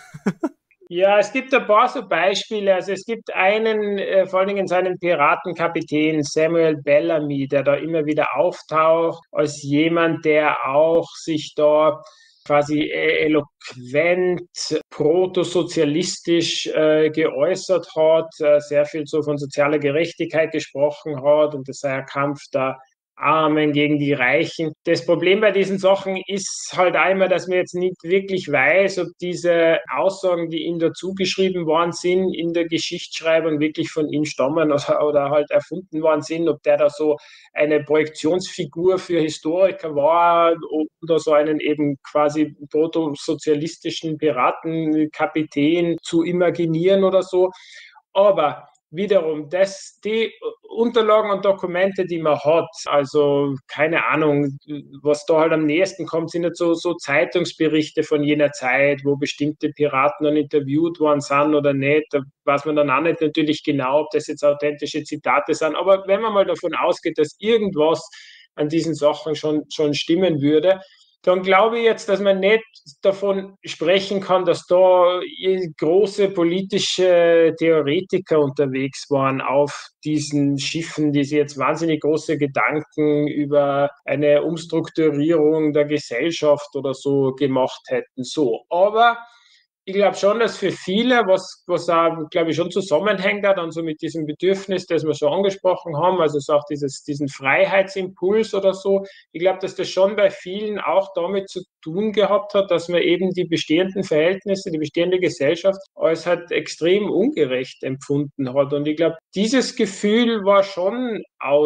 Ja, es gibt ein paar so Beispiele. Also es gibt einen, vor allen Dingen seinen Piratenkapitän Samuel Bellamy, der da immer wieder auftaucht, als jemand, der auch sich da quasi eloquent protosozialistisch geäußert hat, sehr viel so von sozialer Gerechtigkeit gesprochen hat und das sei ein Kampf der Armen gegen die Reichen. Das Problem bei diesen Sachen ist halt einmal, dass man jetzt nicht wirklich weiß, ob diese Aussagen, die ihm dazu geschrieben worden sind, in der Geschichtsschreibung wirklich von ihm stammen oder halt erfunden worden sind, ob der da so eine Projektionsfigur für Historiker war oder so einen eben quasi protosozialistischen Piratenkapitän zu imaginieren oder so. Aber wiederum, die Unterlagen und Dokumente, die man hat, also keine Ahnung, was da halt am nächsten kommt, sind jetzt so Zeitungsberichte von jener Zeit, wo bestimmte Piraten dann interviewt worden sind oder nicht. Da weiß man dann auch nicht natürlich genau, ob das jetzt authentische Zitate sind. Aber wenn man mal davon ausgeht, dass irgendwas an diesen Sachen schon stimmen würde, dann glaube ich jetzt, dass man nicht davon sprechen kann, dass da große politische Theoretiker unterwegs waren auf diesen Schiffen, die sich jetzt wahnsinnig große Gedanken über eine Umstrukturierung der Gesellschaft oder so gemacht hätten. So, aber ich glaube schon, dass für viele, was auch, glaube ich, schon zusammenhängt, dann so mit diesem Bedürfnis, das wir schon angesprochen haben, also so auch diesen Freiheitsimpuls oder so, ich glaube, dass das schon bei vielen auch damit zu tun gehabt hat, dass man eben die bestehenden Verhältnisse, die bestehende Gesellschaft als halt extrem ungerecht empfunden hat. Und ich glaube, dieses Gefühl war schon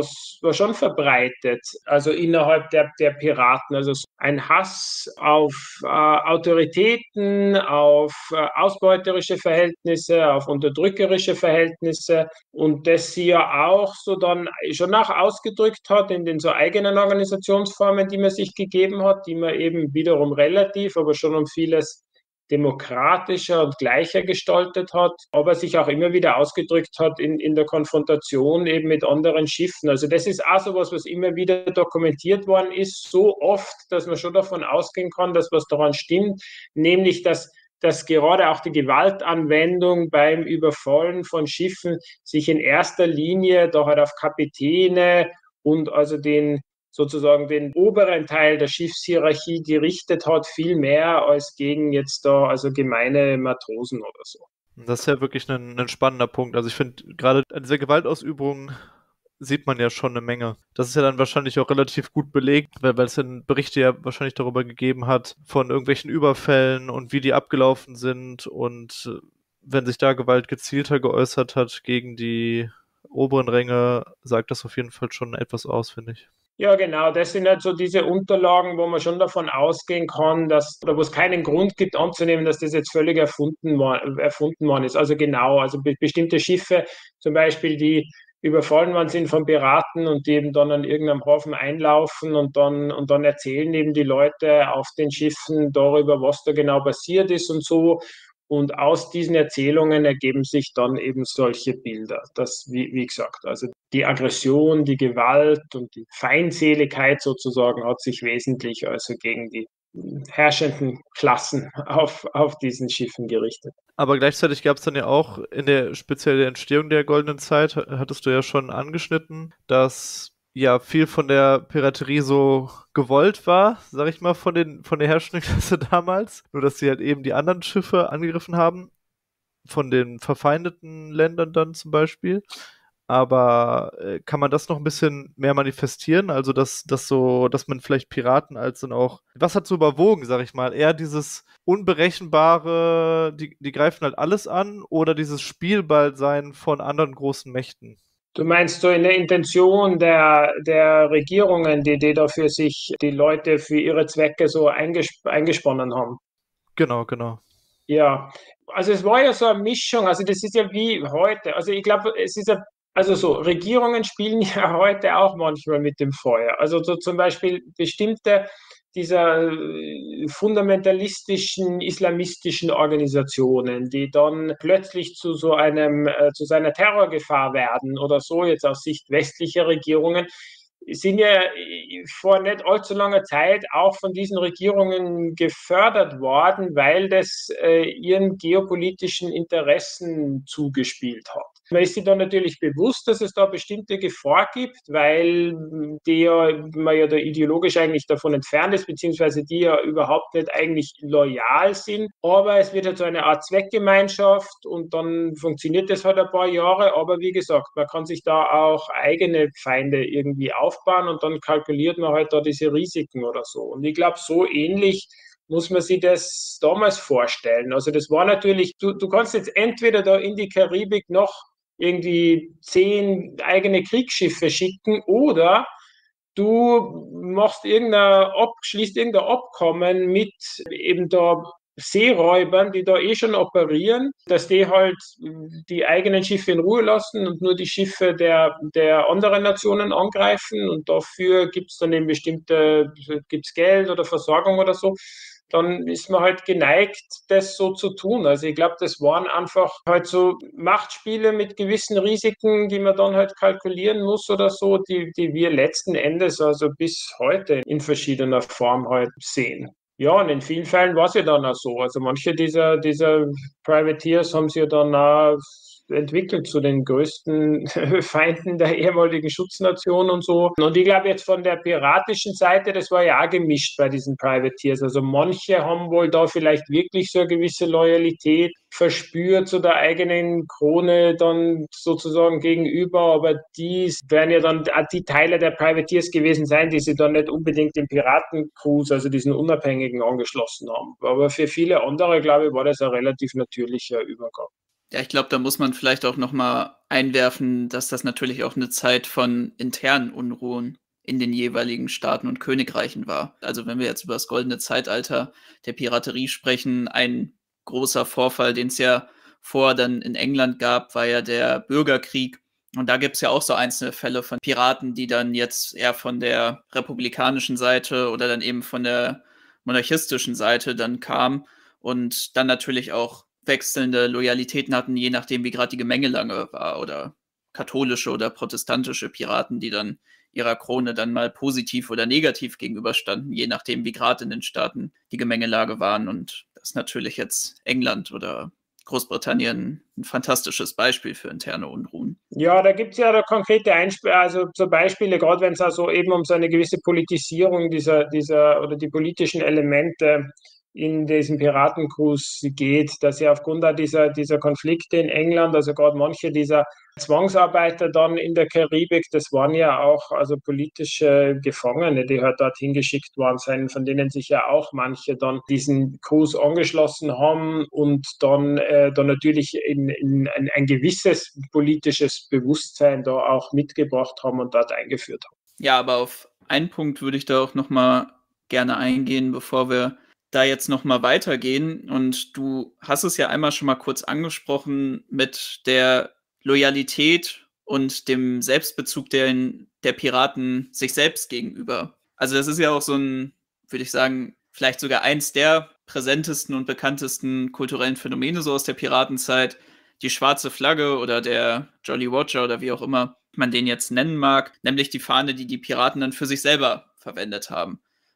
verbreitet, also innerhalb der Piraten. Also ein Hass auf Autoritäten, auf ausbeuterische Verhältnisse, auf unterdrückerische Verhältnisse und das sie ja auch so dann schon auch ausgedrückt hat in den so eigenen Organisationsformen, die man sich gegeben hat, die man eben wiederum relativ, aber schon um vieles demokratischer und gleicher gestaltet hat, aber sich auch immer wieder ausgedrückt hat in der Konfrontation eben mit anderen Schiffen. Also das ist auch so was immer wieder dokumentiert worden ist, so oft, dass man schon davon ausgehen kann, dass was daran stimmt, nämlich dass gerade auch die Gewaltanwendung beim Überfallen von Schiffen sich in erster Linie da halt auf Kapitäne und also sozusagen den oberen Teil der Schiffshierarchie gerichtet hat, viel mehr als gegen jetzt da also gemeine Matrosen oder so. Das ist ja wirklich ein spannender Punkt. Also ich finde, gerade an dieser Gewaltausübung sieht man ja schon eine Menge. Das ist ja dann wahrscheinlich auch relativ gut belegt, weil es dann Berichte ja wahrscheinlich darüber gegeben hat, von irgendwelchen Überfällen und wie die abgelaufen sind und wenn sich da Gewalt gezielter geäußert hat gegen die oberen Ränge, sagt das auf jeden Fall schon etwas aus, finde ich. Ja, genau. Das sind halt so diese Unterlagen, wo man schon davon ausgehen kann, oder wo es keinen Grund gibt anzunehmen, dass das jetzt völlig erfunden worden ist. Also genau, also bestimmte Schiffe zum Beispiel, die überfallen worden sind von Piraten und die eben dann an irgendeinem Hafen einlaufen und dann erzählen eben die Leute auf den Schiffen darüber, was da genau passiert ist und so. Und aus diesen Erzählungen ergeben sich dann eben solche Bilder. Das, wie gesagt, also die Aggression, die Gewalt und die Feindseligkeit sozusagen hat sich wesentlich also gegen die herrschenden Klassen auf diesen Schiffen gerichtet. Aber gleichzeitig gab es dann ja auch in der speziellen Entstehung der Goldenen Zeit, hattest du ja schon angeschnitten, dass ja viel von der Piraterie so gewollt war, sag ich mal, von der herrschenden Klasse damals. Nur, dass sie halt eben die anderen Schiffe angegriffen haben, von den verfeindeten Ländern dann zum Beispiel. Aber kann man das noch ein bisschen mehr manifestieren? Also, dass man vielleicht Piraten als dann auch, was hat so überwogen, sag ich mal? Eher dieses Unberechenbare, die greifen halt alles an, oder dieses Spielballsein von anderen großen Mächten? Du meinst so in der Intention der Regierungen, die dafür sich die Leute für ihre Zwecke so eingesponnen haben? Genau, genau. Ja, also es war ja so eine Mischung, also das ist ja wie heute, also ich glaube, es ist ja, also so, Regierungen spielen ja heute auch manchmal mit dem Feuer. Also so zum Beispiel bestimmte dieser fundamentalistischen, islamistischen Organisationen, die dann plötzlich zu so zu so einer Terrorgefahr werden oder so, jetzt aus Sicht westlicher Regierungen, sind ja vor nicht allzu langer Zeit auch von diesen Regierungen gefördert worden, weil das ihren geopolitischen Interessen zugespielt hat. Man ist sich dann natürlich bewusst, dass es da bestimmte Gefahr gibt, weil man ja da ideologisch eigentlich davon entfernt ist, beziehungsweise die ja überhaupt nicht eigentlich loyal sind. Aber es wird halt so eine Art Zweckgemeinschaft und dann funktioniert das halt ein paar Jahre. Aber wie gesagt, man kann sich da auch eigene Feinde irgendwie aufbauen und dann kalkuliert man halt da diese Risiken oder so. Und ich glaube, so ähnlich muss man sich das damals vorstellen. Also das war natürlich, du kannst jetzt entweder da in die Karibik noch irgendwie 10 eigene Kriegsschiffe schicken oder du schließt irgendein Abkommen mit eben da Seeräubern, die da eh schon operieren, dass die halt die eigenen Schiffe in Ruhe lassen und nur die Schiffe der anderen Nationen angreifen und dafür gibt es dann eben gibt's Geld oder Versorgung oder so. Dann ist man halt geneigt, das so zu tun. Also ich glaube, das waren einfach halt so Machtspiele mit gewissen Risiken, die man dann halt kalkulieren muss oder so, die wir letzten Endes also bis heute in verschiedener Form halt sehen. Ja, und in vielen Fällen war es ja dann auch so. Also manche dieser Privateers haben sich ja dann auch entwickelt zu den größten Feinden der ehemaligen Schutznation und so. Und ich glaube jetzt von der piratischen Seite, das war ja auch gemischt bei diesen Privateers. Also manche haben wohl da vielleicht wirklich so eine gewisse Loyalität verspürt zu der eigenen Krone dann sozusagen gegenüber, aber die werden ja dann die Teile der Privateers gewesen sein, die sich dann nicht unbedingt den Piratencrews, also diesen Unabhängigen, angeschlossen haben. Aber für viele andere, glaube ich, war das ein relativ natürlicher Übergang. Ja, ich glaube, da muss man vielleicht auch nochmal einwerfen, dass das natürlich auch eine Zeit von internen Unruhen in den jeweiligen Staaten und Königreichen war. Also wenn wir jetzt über das goldene Zeitalter der Piraterie sprechen, ein großer Vorfall, den es ja vorher dann in England gab, war ja der Bürgerkrieg. Und da gibt es ja auch so einzelne Fälle von Piraten, die dann jetzt eher von der republikanischen Seite oder dann eben von der monarchistischen Seite dann kamen und dann natürlich auch wechselnde Loyalitäten hatten, je nachdem, wie gerade die Gemengelage war, oder katholische oder protestantische Piraten, die dann ihrer Krone dann mal positiv oder negativ gegenüberstanden, je nachdem, wie gerade in den Staaten die Gemengelage waren. Und das ist natürlich jetzt England oder Großbritannien ein fantastisches Beispiel für interne Unruhen. Ja, da gibt es ja da konkrete also so Beispiele, gerade wenn es also eben um so eine gewisse Politisierung dieser oder die politischen Elemente in diesen Piratencrews geht, dass ja aufgrund dieser Konflikte in England, also gerade manche dieser Zwangsarbeiter dann in der Karibik, das waren ja auch also politische Gefangene, die halt dorthin geschickt worden sind, von denen sich ja auch manche dann diesen Crews angeschlossen haben und dann natürlich in ein gewisses politisches Bewusstsein da auch mitgebracht haben und dort eingeführt haben. Ja, aber auf einen Punkt würde ich da auch nochmal gerne eingehen, bevor wir da jetzt nochmal weitergehen. Und du hast es ja einmal schon mal kurz angesprochen mit der Loyalität und dem Selbstbezug der Piraten sich selbst gegenüber. Also das ist ja auch so ein, würde ich sagen, vielleicht sogar eins der präsentesten und bekanntesten kulturellen Phänomene so aus der Piratenzeit. Die schwarze Flagge oder der Jolly Roger oder wie auch immer man den jetzt nennen mag, nämlich die Fahne, die die Piraten dann für sich selber verwendet haben.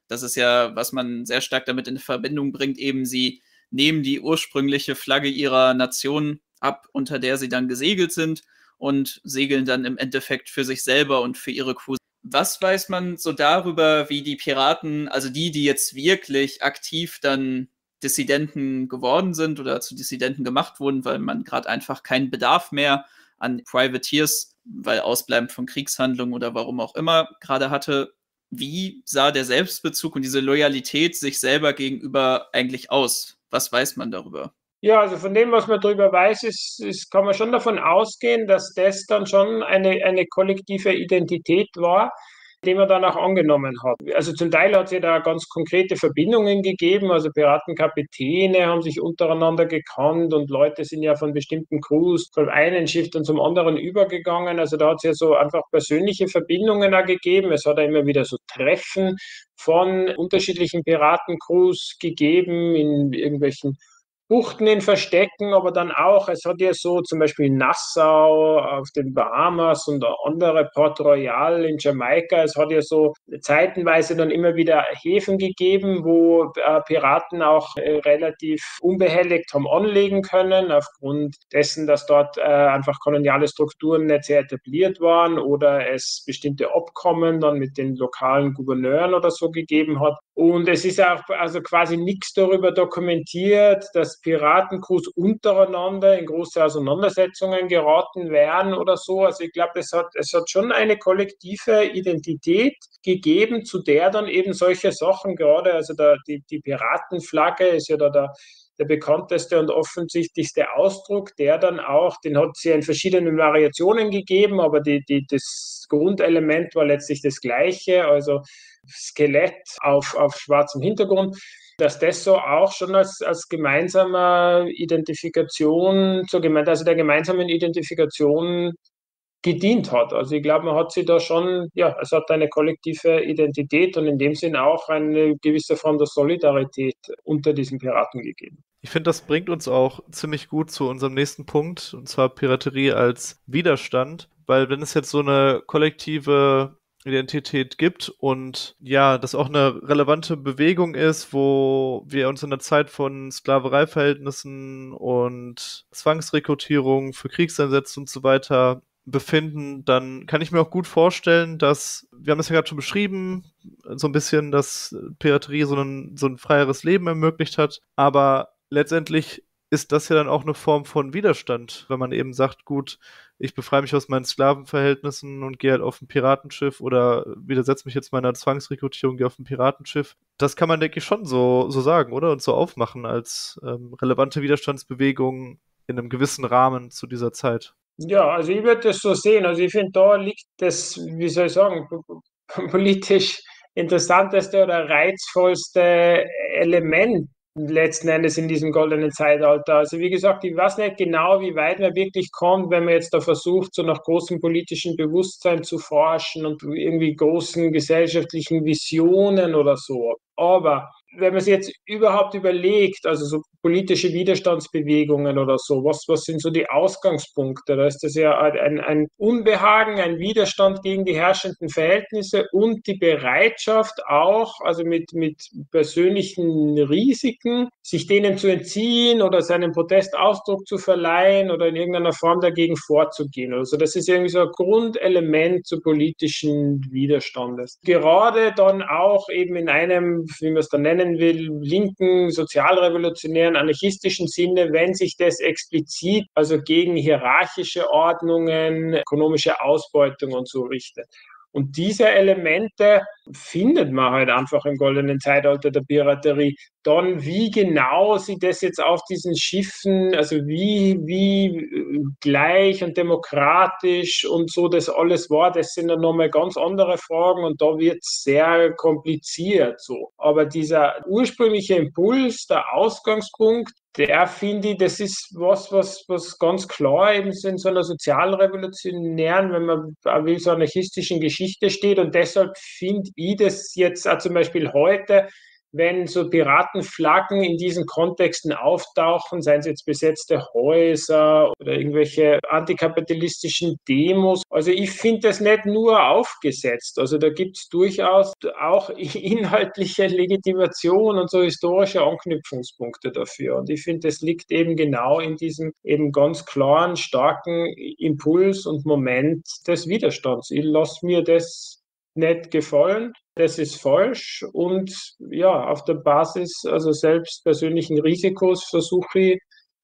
Das ist ja, was man sehr stark damit in Verbindung bringt, eben sie nehmen die ursprüngliche Flagge ihrer Nation ab, unter der sie dann gesegelt sind und segeln dann im Endeffekt für sich selber und für ihre Crew. Was weiß man so darüber, wie die Piraten, also die jetzt wirklich aktiv dann Dissidenten geworden sind oder zu Dissidenten gemacht wurden, weil man gerade einfach keinen Bedarf mehr an Privateers, weil Ausbleiben von Kriegshandlungen oder warum auch immer gerade hatte. Wie sah der Selbstbezug und diese Loyalität sich selber gegenüber eigentlich aus? Was weiß man darüber? Ja, also von dem, was man darüber weiß, kann man schon davon ausgehen, dass das dann schon eine kollektive Identität war, die man dann auch angenommen hat. Also zum Teil hat es ja da ganz konkrete Verbindungen gegeben. Also Piratenkapitäne haben sich untereinander gekannt und Leute sind ja von bestimmten Crews vom einen Schiff dann zum anderen übergegangen. Also da hat es ja so einfach persönliche Verbindungen auch gegeben. Es hat ja immer wieder so Treffen von unterschiedlichen Piratencrews gegeben in irgendwelchen Buchten in Verstecken, aber dann auch, es hat ja so zum Beispiel Nassau auf den Bahamas und andere Port Royal in Jamaika, es hat ja so zeitenweise dann immer wieder Häfen gegeben, wo Piraten auch relativ unbehelligt haben anlegen können, aufgrund dessen, dass dort einfach koloniale Strukturen nicht sehr etabliert waren oder es bestimmte Abkommen dann mit den lokalen Gouverneuren oder so gegeben hat. Und es ist auch also quasi nichts darüber dokumentiert, dass Piratencrews untereinander in große Auseinandersetzungen geraten wären oder so. Also ich glaube, es hat schon eine kollektive Identität gegeben, zu der dann eben solche Sachen gerade, also die Piratenflagge ist ja da der bekannteste und offensichtlichste Ausdruck, der dann auch, den hat es ja in verschiedenen Variationen gegeben, aber das Grundelement war letztlich das gleiche, also Skelett auf schwarzem Hintergrund, dass das so auch schon als gemeinsame Identifikation, also der gemeinsamen Identifikation gedient hat. Also ich glaube, man hat sie da schon, ja, es hat eine kollektive Identität und in dem Sinn auch eine gewisse Form der Solidarität unter diesen Piraten gegeben. Ich finde, das bringt uns auch ziemlich gut zu unserem nächsten Punkt, und zwar Piraterie als Widerstand, weil wenn es jetzt so eine kollektive Identität gibt und ja, das auch eine relevante Bewegung ist, wo wir uns in der Zeit von Sklavereiverhältnissen und Zwangsrekrutierung für Kriegseinsätze und so weiter befinden, dann kann ich mir auch gut vorstellen, dass, wir haben das ja gerade schon beschrieben, so ein bisschen, dass Piraterie so ein freieres Leben ermöglicht hat, aber letztendlich ist das ja dann auch eine Form von Widerstand, wenn man eben sagt, gut, ich befreie mich aus meinen Sklavenverhältnissen und gehe halt auf ein Piratenschiff oder widersetze mich jetzt meiner Zwangsrekrutierung, gehe auf ein Piratenschiff. Das kann man, denke ich, schon so sagen, oder? Und so aufmachen als relevante Widerstandsbewegung in einem gewissen Rahmen zu dieser Zeit. Ja, also ich würde das so sehen. Also ich finde, da liegt das, wie soll ich sagen, politisch interessanteste oder reizvollste Element letzten Endes in diesem goldenen Zeitalter. Also wie gesagt, ich weiß nicht genau, wie weit man wirklich kommt, wenn man jetzt da versucht, so nach großem politischen Bewusstsein zu forschen und irgendwie großen gesellschaftlichen Visionen oder so. Aber wenn man sich jetzt überhaupt überlegt, also so politische Widerstandsbewegungen oder so, was sind so die Ausgangspunkte? Da ist das ja ein Unbehagen, ein Widerstand gegen die herrschenden Verhältnisse und die Bereitschaft auch, also mit persönlichen Risiken, sich denen zu entziehen oder seinem Protest Ausdruck zu verleihen oder in irgendeiner Form dagegen vorzugehen. Also das ist irgendwie so ein Grundelement zu politischen Widerstandes. Gerade dann auch eben in einem, wie man es dann nennen will, linken, sozialrevolutionären, anarchistischen Sinne, wenn sich das explizit also gegen hierarchische Ordnungen, ökonomische Ausbeutung und so richtet. Und diese Elemente findet man halt einfach im goldenen Zeitalter der Piraterie. Dann, wie genau sie das jetzt auf diesen Schiffen, also wie gleich und demokratisch und so das alles war, das sind dann nochmal ganz andere Fragen und da wird es sehr kompliziert so. Aber dieser ursprüngliche Impuls, der Ausgangspunkt, der finde ich, das ist was ganz klar eben in so einer sozialrevolutionären, wenn man will, so anarchistischen Geschichte steht. Und deshalb finde ich das jetzt auch zum Beispiel heute wenn so Piratenflaggen in diesen Kontexten auftauchen, seien es jetzt besetzte Häuser oder irgendwelche antikapitalistischen Demos. Also ich finde das nicht nur aufgesetzt. Also da gibt es durchaus auch inhaltliche Legitimation und so historische Anknüpfungspunkte dafür. Und ich finde, das liegt eben genau in diesem eben ganz klaren, starken Impuls und Moment des Widerstands. Ich lasse mir das nicht gefallen. Das ist falsch und ja, auf der Basis also selbst persönlichen Risikos versuche ich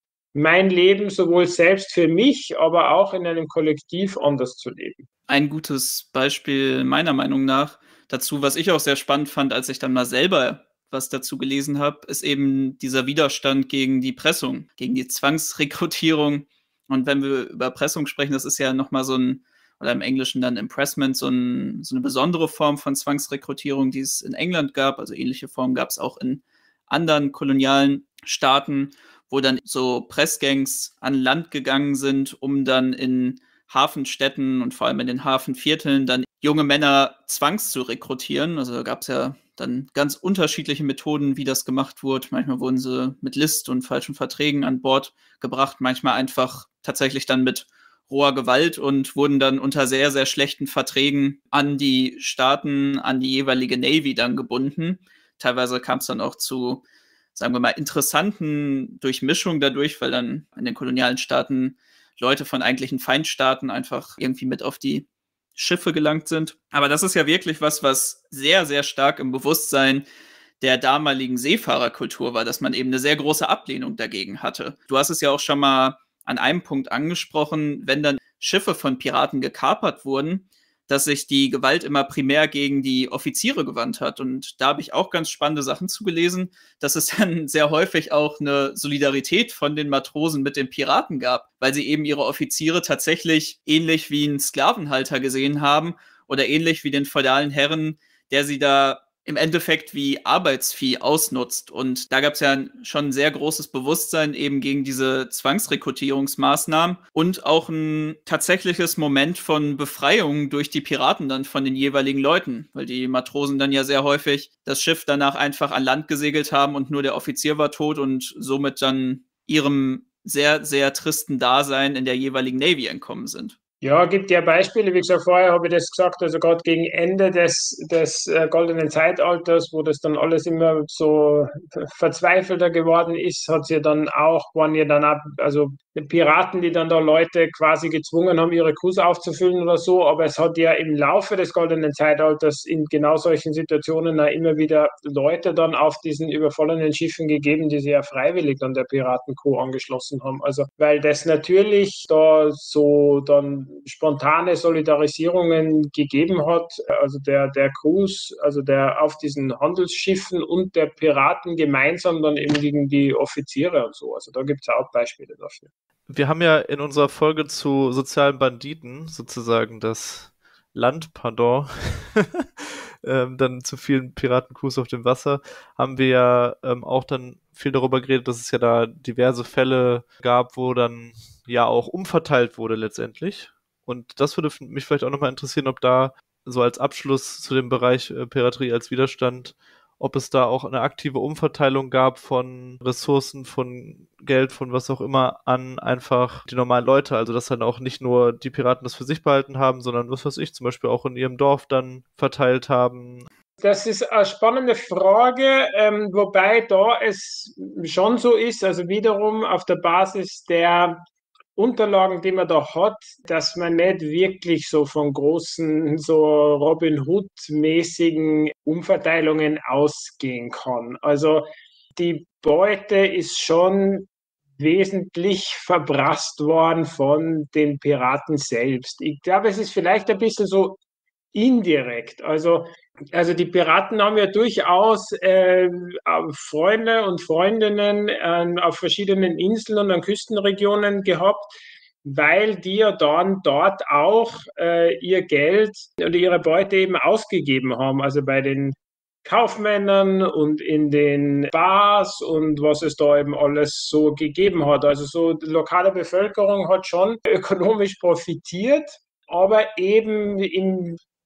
mein Leben sowohl selbst für mich, aber auch in einem Kollektiv anders zu leben. Ein gutes Beispiel meiner Meinung nach dazu, was ich auch sehr spannend fand, als ich dann mal selber was dazu gelesen habe, ist eben dieser Widerstand gegen die Pressung, gegen die Zwangsrekrutierung. Und wenn wir über Pressung sprechen, das ist ja nochmal so ein, oder im Englischen dann Impressment, so eine besondere Form von Zwangsrekrutierung, die es in England gab. Also ähnliche Formen gab es auch in anderen kolonialen Staaten, wo dann so Pressgangs an Land gegangen sind, um dann in Hafenstädten und vor allem in den Hafenvierteln dann junge Männer zwangs zu rekrutieren. Also da gab es ja dann ganz unterschiedliche Methoden, wie das gemacht wurde. Manchmal wurden sie mit List und falschen Verträgen an Bord gebracht, manchmal einfach tatsächlich dann mit roher Gewalt und wurden dann unter sehr, sehr schlechten Verträgen an die Staaten, an die jeweilige Navy dann gebunden. Teilweise kam es dann auch zu, sagen wir mal, interessanten Durchmischungen dadurch, weil dann in den kolonialen Staaten Leute von eigentlichen Feindstaaten einfach irgendwie mit auf die Schiffe gelangt sind. Aber das ist ja wirklich was sehr, sehr stark im Bewusstsein der damaligen Seefahrerkultur war, dass man eben eine sehr große Ablehnung dagegen hatte. Du hast es ja auch schon mal an einem Punkt angesprochen, wenn dann Schiffe von Piraten gekapert wurden, dass sich die Gewalt immer primär gegen die Offiziere gewandt hat. Und da habe ich auch ganz spannende Sachen zugelesen, dass es dann sehr häufig auch eine Solidarität von den Matrosen mit den Piraten gab, weil sie eben ihre Offiziere tatsächlich ähnlich wie einen Sklavenhalter gesehen haben oder ähnlich wie den feudalen Herren, der sie da im Endeffekt wie Arbeitsvieh ausnutzt. Und da gab es ja schon ein sehr großes Bewusstsein eben gegen diese Zwangsrekrutierungsmaßnahmen und auch ein tatsächliches Moment von Befreiung durch die Piraten dann von den jeweiligen Leuten, weil die Matrosen dann ja sehr häufig das Schiff danach einfach an Land gesegelt haben und nur der Offizier war tot und somit dann ihrem sehr, sehr tristen Dasein in der jeweiligen Navy entkommen sind. Ja, gibt ja Beispiele, wie gesagt, vorher habe ich das gesagt, also gerade gegen Ende des goldenen Zeitalters, wo das dann alles immer so verzweifelter geworden ist, waren ja dann auch, also Piraten, die dann da Leute quasi gezwungen haben, ihre Crews aufzufüllen oder so, aber es hat ja im Laufe des goldenen Zeitalters in genau solchen Situationen auch immer wieder Leute dann auf diesen überfallenen Schiffen gegeben, die sich ja freiwillig dann der Piratencrew angeschlossen haben. Also, weil das natürlich da so dann spontane Solidarisierungen gegeben hat, also der Crews, also der auf diesen Handelsschiffen und der Piraten gemeinsam dann eben gegen die Offiziere und so. Also da gibt es auch Beispiele dafür. Wir haben ja in unserer Folge zu sozialen Banditen sozusagen das Landpardon, dann zu vielen Piratencrews auf dem Wasser, haben wir ja auch dann viel darüber geredet, dass es ja da diverse Fälle gab, wo dann ja auch umverteilt wurde letztendlich. Und das würde mich vielleicht auch nochmal interessieren, ob da so als Abschluss zu dem Bereich Piraterie als Widerstand, ob es da auch eine aktive Umverteilung gab von Ressourcen, von Geld, von was auch immer an einfach die normalen Leute. Also dass dann auch nicht nur die Piraten das für sich behalten haben, sondern was weiß ich, zum Beispiel auch in ihrem Dorf dann verteilt haben. Das ist eine spannende Frage, wobei da es schon so ist, also wiederum auf der Basis der Unterlagen, die man da hat, dass man nicht wirklich so von großen, so Robin Hood-mäßigen Umverteilungen ausgehen kann. Also die Beute ist schon wesentlich verprasst worden von den Piraten selbst. Ich glaube, es ist vielleicht ein bisschen so indirekt. Also die Piraten haben ja durchaus Freunde und Freundinnen auf verschiedenen Inseln und an Küstenregionen gehabt, weil die ja dann dort auch ihr Geld oder ihre Beute eben ausgegeben haben. Also bei den Kaufmännern und in den Bars und was es da eben alles so gegeben hat. Also so die lokale Bevölkerung hat schon ökonomisch profitiert, aber eben in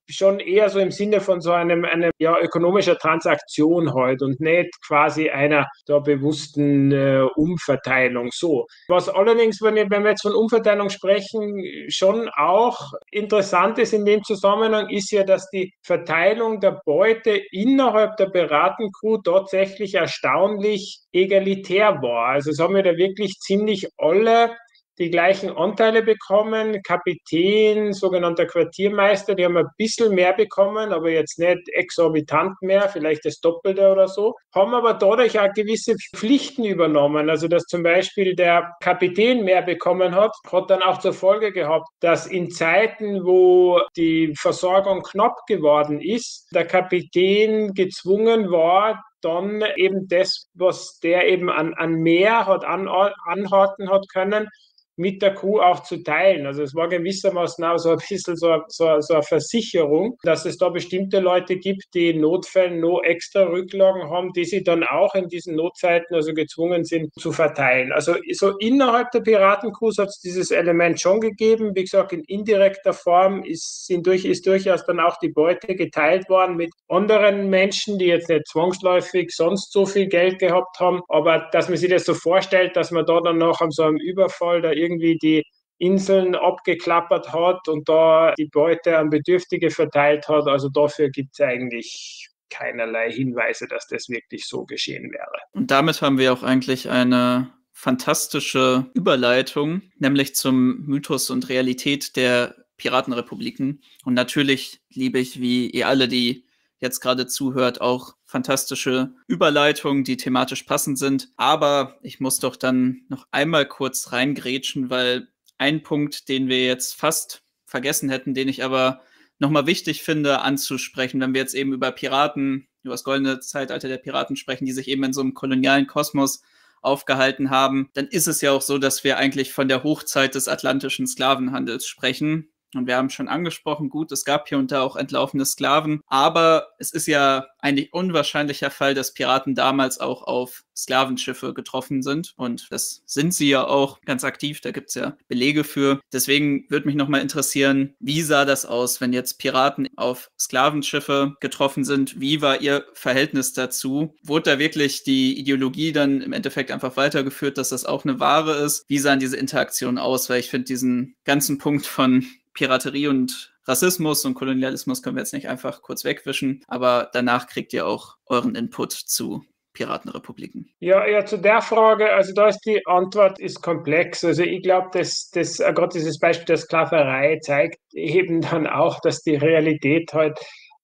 schon eher so im Sinne von so einem ökonomischer Transaktion heute und nicht quasi einer der bewussten Umverteilung. So. Was allerdings, wenn wir jetzt von Umverteilung sprechen, schon auch interessant ist in dem Zusammenhang, ist ja, dass die Verteilung der Beute innerhalb der Piratencrew tatsächlich erstaunlich egalitär war. Also es haben wir da wirklich ziemlich alle die gleichen Anteile bekommen. Kapitän, sogenannter Quartiermeister, die haben ein bisschen mehr bekommen, aber jetzt nicht exorbitant mehr, vielleicht das Doppelte oder so, haben aber dadurch auch gewisse Pflichten übernommen. Also dass zum Beispiel der Kapitän mehr bekommen hat dann auch zur Folge gehabt, dass in Zeiten, wo die Versorgung knapp geworden ist, der Kapitän gezwungen war, dann eben das, was der eben an mehr hat anhorten hat können, mit der Crew auch zu teilen. Also es war gewissermaßen auch so ein bisschen so eine Versicherung, dass es da bestimmte Leute gibt, die in Notfällen noch extra Rücklagen haben, die sie dann auch in diesen Notzeiten also gezwungen sind zu verteilen. Also so innerhalb der Piratencrews hat es dieses Element schon gegeben. Wie gesagt, in indirekter Form ist durchaus dann auch die Beute geteilt worden mit anderen Menschen, die jetzt nicht zwangsläufig sonst so viel Geld gehabt haben. Aber dass man sich das so vorstellt, dass man da dann noch an so einem Überfall da irgendwie die Inseln abgeklappert hat und da die Beute an Bedürftige verteilt hat. Also dafür gibt es eigentlich keinerlei Hinweise, dass das wirklich so geschehen wäre. Und damit haben wir auch eigentlich eine fantastische Überleitung, nämlich zum Mythos und Realität der Piratenrepubliken. Und natürlich liebe ich, wie ihr alle, die jetzt gerade zuhört, auch fantastische Überleitungen, die thematisch passend sind. Aber ich muss doch dann noch einmal kurz reingrätschen, weil ein Punkt, den wir jetzt fast vergessen hätten, den ich aber nochmal wichtig finde anzusprechen, wenn wir jetzt eben über Piraten, über das goldene Zeitalter der Piraten sprechen, die sich eben in so einem kolonialen Kosmos aufgehalten haben, dann ist es ja auch so, dass wir eigentlich von der Hochzeit des atlantischen Sklavenhandels sprechen. Und wir haben schon angesprochen, gut, es gab hier und da auch entlaufene Sklaven, aber es ist ja ein unwahrscheinlicher Fall, dass Piraten damals auch auf Sklavenschiffe getroffen sind. Und das sind sie ja auch ganz aktiv, da gibt es ja Belege für. Deswegen würde mich nochmal interessieren, wie sah das aus, wenn jetzt Piraten auf Sklavenschiffe getroffen sind? Wie war ihr Verhältnis dazu? Wurde da wirklich die Ideologie dann im Endeffekt einfach weitergeführt, dass das auch eine Ware ist? Wie sahen diese Interaktionen aus? Weil ich finde diesen ganzen Punkt von Piraterie und Rassismus und Kolonialismus können wir jetzt nicht einfach kurz wegwischen, aber danach kriegt ihr auch euren Input zu Piratenrepubliken. Ja, zu der Frage, also da ist die Antwort ist komplex. Also ich glaube, dass gerade dieses Beispiel der Sklaverei zeigt eben dann auch, dass die Realität halt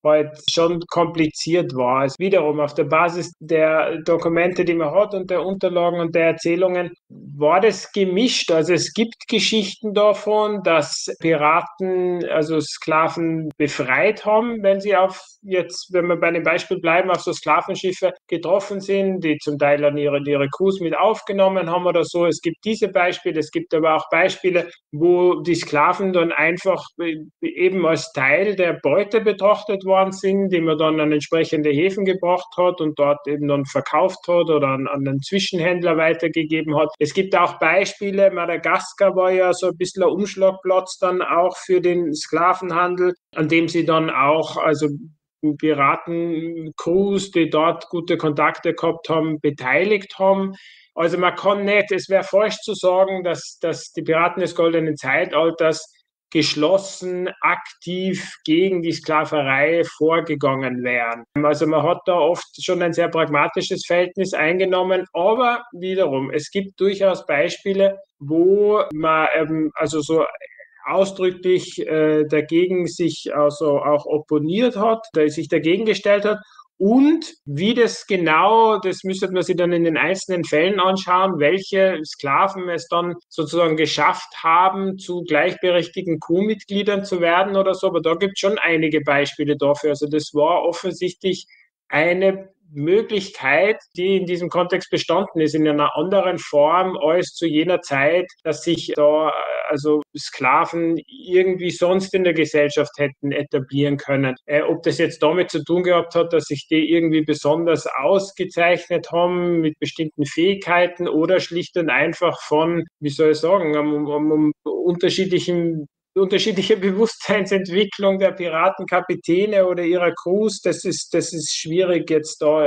schon kompliziert war. Also wiederum auf der Basis der Dokumente, die man hat und der Unterlagen und der Erzählungen, war das gemischt. Also es gibt Geschichten davon, dass Piraten also Sklaven befreit haben, wenn sie wenn wir bei dem Beispiel bleiben, auf so Sklavenschiffe getroffen sind, die zum Teil dann ihre Crews mit aufgenommen haben oder so. Es gibt diese Beispiele, es gibt aber auch Beispiele, wo die Sklaven dann einfach eben als Teil der Beute betrachtet worden sind, die man dann an entsprechende Häfen gebracht hat und dort eben dann verkauft hat oder an einen Zwischenhändler weitergegeben hat. Es gibt auch Beispiele, Madagaskar war ja so ein bisschen ein Umschlagplatz dann auch für den Sklavenhandel, an dem sie dann auch, also Piratencrews, die dort gute Kontakte gehabt haben, beteiligt haben. Also man kann nicht, es wäre falsch zu sagen, dass die Piraten des goldenen Zeitalters geschlossen, aktiv gegen die Sklaverei vorgegangen wären. Also man hat da oft schon ein sehr pragmatisches Verhältnis eingenommen, aber wiederum, es gibt durchaus Beispiele, wo man also so ausdrücklich dagegen sich also auch opponiert hat, sich dagegen gestellt hat. Und wie das genau, das müsste man sich dann in den einzelnen Fällen anschauen, welche Sklaven es dann sozusagen geschafft haben, zu gleichberechtigten Crewmitgliedern zu werden oder so. Aber da gibt es schon einige Beispiele dafür. Also das war offensichtlich eine Möglichkeit, die in diesem Kontext bestanden ist, in einer anderen Form als zu jener Zeit, dass sich da also Sklaven irgendwie sonst in der Gesellschaft hätten etablieren können. Ob das jetzt damit zu tun gehabt hat, dass sich die irgendwie besonders ausgezeichnet haben mit bestimmten Fähigkeiten oder schlicht und einfach von, wie soll ich sagen, unterschiedlichen unterschiedliche Bewusstseinsentwicklung der Piratenkapitäne oder ihrer Crews, das ist schwierig jetzt da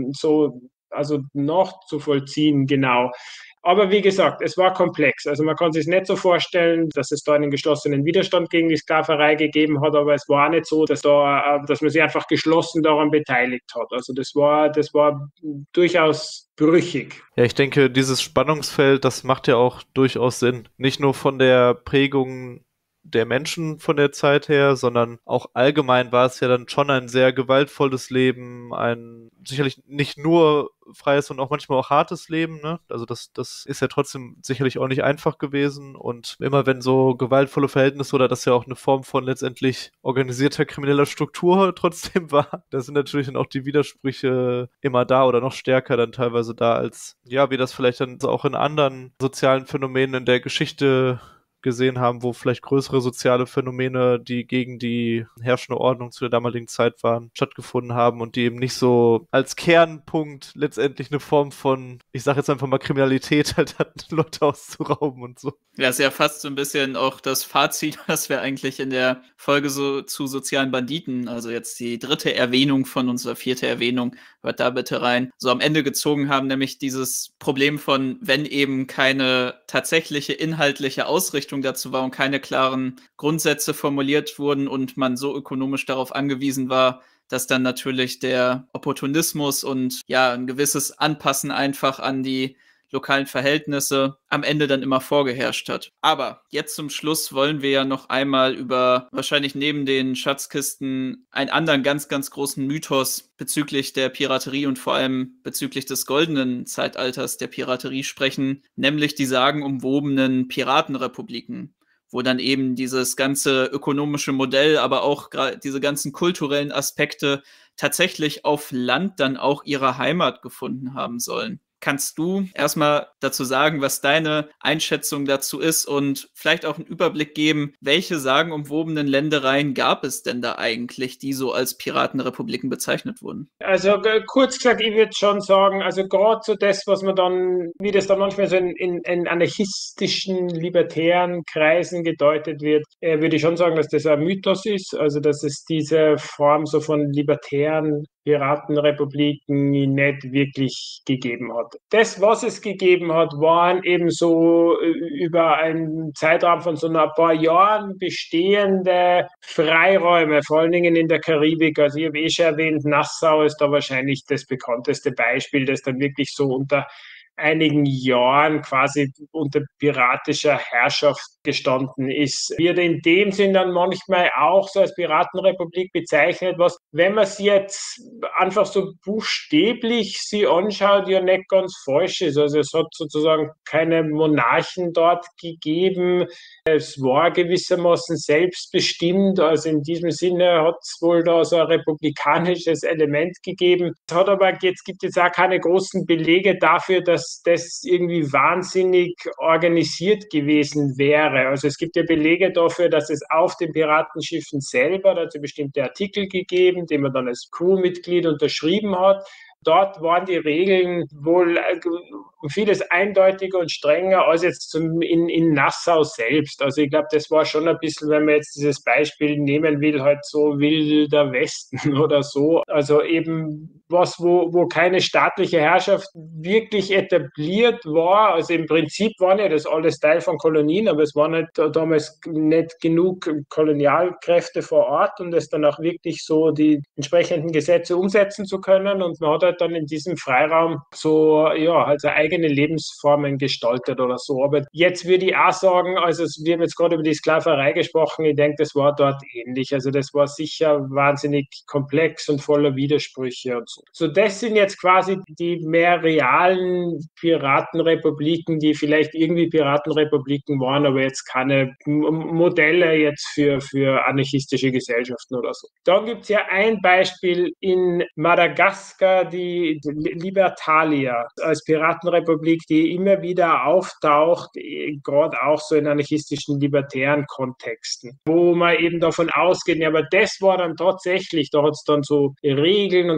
so, also nachzuvollziehen genau. Aber wie gesagt, es war komplex. Also man kann sich nicht so vorstellen, dass es da einen geschlossenen Widerstand gegen die Sklaverei gegeben hat, aber es war auch nicht so, dass man sich einfach geschlossen daran beteiligt hat. Also das war durchaus brüchig. Ja, ich denke, dieses Spannungsfeld, das macht ja auch durchaus Sinn. Nicht nur von der Prägung der Menschen von der Zeit her, sondern auch allgemein war es ja dann schon ein sehr gewaltvolles Leben, ein sicherlich nicht nur freies und auch manchmal auch hartes Leben, ne? Also das ist ja trotzdem sicherlich auch nicht einfach gewesen und immer wenn so gewaltvolle Verhältnisse oder das ja auch eine Form von letztendlich organisierter krimineller Struktur trotzdem war, da sind natürlich dann auch die Widersprüche immer da oder noch stärker dann teilweise da als, ja, wie das vielleicht dann auch in anderen sozialen Phänomenen in der Geschichte gesehen haben, wo vielleicht größere soziale Phänomene, die gegen die herrschende Ordnung zu der damaligen Zeit waren, stattgefunden haben und die eben nicht so als Kernpunkt letztendlich eine Form von, ich sage jetzt einfach mal Kriminalität halt hatten, Leute auszurauben und so. Ja, ist ja fast so ein bisschen auch das Fazit, was wir eigentlich in der Folge so zu sozialen Banditen, also jetzt die 3. Erwähnung von uns oder 4. Erwähnung, hört da bitte rein, so am Ende gezogen haben, nämlich dieses Problem von, wenn eben keine tatsächliche inhaltliche Ausrichtung dazu war und keine klaren Grundsätze formuliert wurden und man so ökonomisch darauf angewiesen war, dass dann natürlich der Opportunismus und ja, ein gewisses Anpassen einfach an die lokalen Verhältnisse am Ende dann immer vorgeherrscht hat. Aber jetzt zum Schluss wollen wir ja noch einmal über wahrscheinlich neben den Schatzkisten einen anderen ganz, ganz großen Mythos bezüglich der Piraterie und vor allem bezüglich des goldenen Zeitalters der Piraterie sprechen, nämlich die sagenumwobenen Piratenrepubliken, wo dann eben dieses ganze ökonomische Modell, aber auch diese ganzen kulturellen Aspekte tatsächlich auf Land dann auch ihre Heimat gefunden haben sollen. Kannst du erstmal dazu sagen, was deine Einschätzung dazu ist und vielleicht auch einen Überblick geben, welche sagenumwobenen Ländereien gab es denn da eigentlich, die so als Piratenrepubliken bezeichnet wurden? Also kurz gesagt, ich würde schon sagen, also gerade so das, was man dann, wie das dann manchmal so in anarchistischen, libertären Kreisen gedeutet wird, würde ich schon sagen, dass das ein Mythos ist, also dass es diese Form so von libertären Piratenrepubliken nicht wirklich gegeben hat. Das, was es gegeben hat, waren eben so über einen Zeitraum von so ein paar Jahren bestehende Freiräume, vor allen Dingen in der Karibik. Also ich habe schon erwähnt, Nassau ist da wahrscheinlich das bekannteste Beispiel, das dann wirklich so unter einigen Jahren quasi unter piratischer Herrschaft gestanden ist. Wird in dem Sinn dann manchmal auch so als Piratenrepublik bezeichnet, was, wenn man sie jetzt einfach so buchstäblich sie anschaut, ja nicht ganz falsch ist. Also es hat sozusagen keine Monarchen dort gegeben. Es war gewissermaßen selbstbestimmt. Also in diesem Sinne hat es wohl da so ein republikanisches Element gegeben. Es hat aber jetzt gibt jetzt auch keine großen Belege dafür, dass das irgendwie wahnsinnig organisiert gewesen wäre. Also es gibt ja Belege dafür, dass es auf den Piratenschiffen selber dazu bestimmte Artikel gegeben, die man dann als Crewmitglied unterschrieben hat. Dort waren die Regeln wohl vieles eindeutiger und strenger als jetzt in Nassau selbst. Also ich glaube, das war schon ein bisschen, wenn man jetzt dieses Beispiel nehmen will, halt so Wilder Westen oder so. Also eben was, wo keine staatliche Herrschaft wirklich etabliert war. Also im Prinzip waren ja das alles Teil von Kolonien, aber es waren halt damals nicht genug Kolonialkräfte vor Ort, um das dann auch wirklich so die entsprechenden Gesetze umsetzen zu können. Und man hat halt dann in diesem Freiraum so, ja, also eigene Lebensformen gestaltet oder so. Aber jetzt würde ich auch sagen, also wir haben jetzt gerade über die Sklaverei gesprochen, ich denke, das war dort ähnlich. Also das war sicher wahnsinnig komplex und voller Widersprüche und so. So, das sind jetzt quasi die mehr realen Piratenrepubliken, die vielleicht irgendwie Piratenrepubliken waren, aber jetzt keine Modelle jetzt für anarchistische Gesellschaften oder so. Dann gibt es ja ein Beispiel in Madagaskar, die Libertalia als Piratenrepublik, die immer wieder auftaucht, gerade auch so in anarchistischen, libertären Kontexten, wo man eben davon ausgeht, ja, aber das war dann tatsächlich, da hat es dann so Regeln und quasi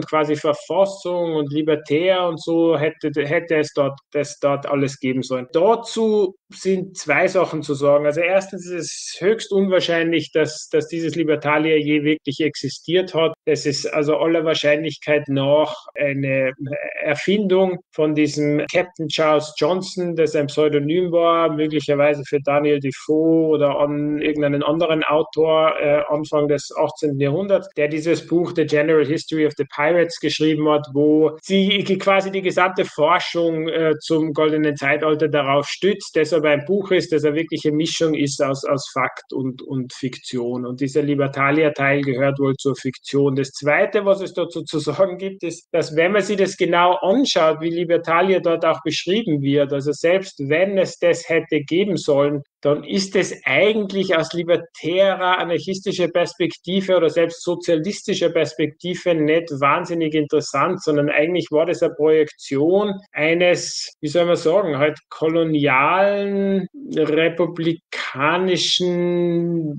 Verfassung und libertär und so hätte es dort alles geben sollen. Dazu sind zwei Sachen zu sagen. Also erstens ist es höchst unwahrscheinlich, dass dieses Libertalia je wirklich existiert hat. Es ist also aller Wahrscheinlichkeit nach eine Erfindung von diesem Captain Charles Johnson, das ein Pseudonym war, möglicherweise für Daniel Defoe oder an irgendeinen anderen Autor Anfang des 18. Jahrhunderts, der dieses Buch The General History of the Pirates geschrieben hat, wo sie quasi die gesamte Forschung zum goldenen Zeitalter darauf stützt, das aber ein Buch ist, das eine wirkliche Mischung ist aus Fakt und Fiktion. Und dieser Libertalia-Teil gehört wohl zur Fiktion. Das Zweite, was es dazu zu sagen gibt, ist, dass wenn man sich das genau anschaut, wie Libertalia dort auch beschrieben wird, also selbst wenn es das hätte geben sollen, dann ist es eigentlich aus libertärer, anarchistischer Perspektive oder selbst sozialistischer Perspektive nicht wahnsinnig interessant, sondern eigentlich war das eine Projektion eines, wie soll man sagen, halt kolonialen, republikanischen,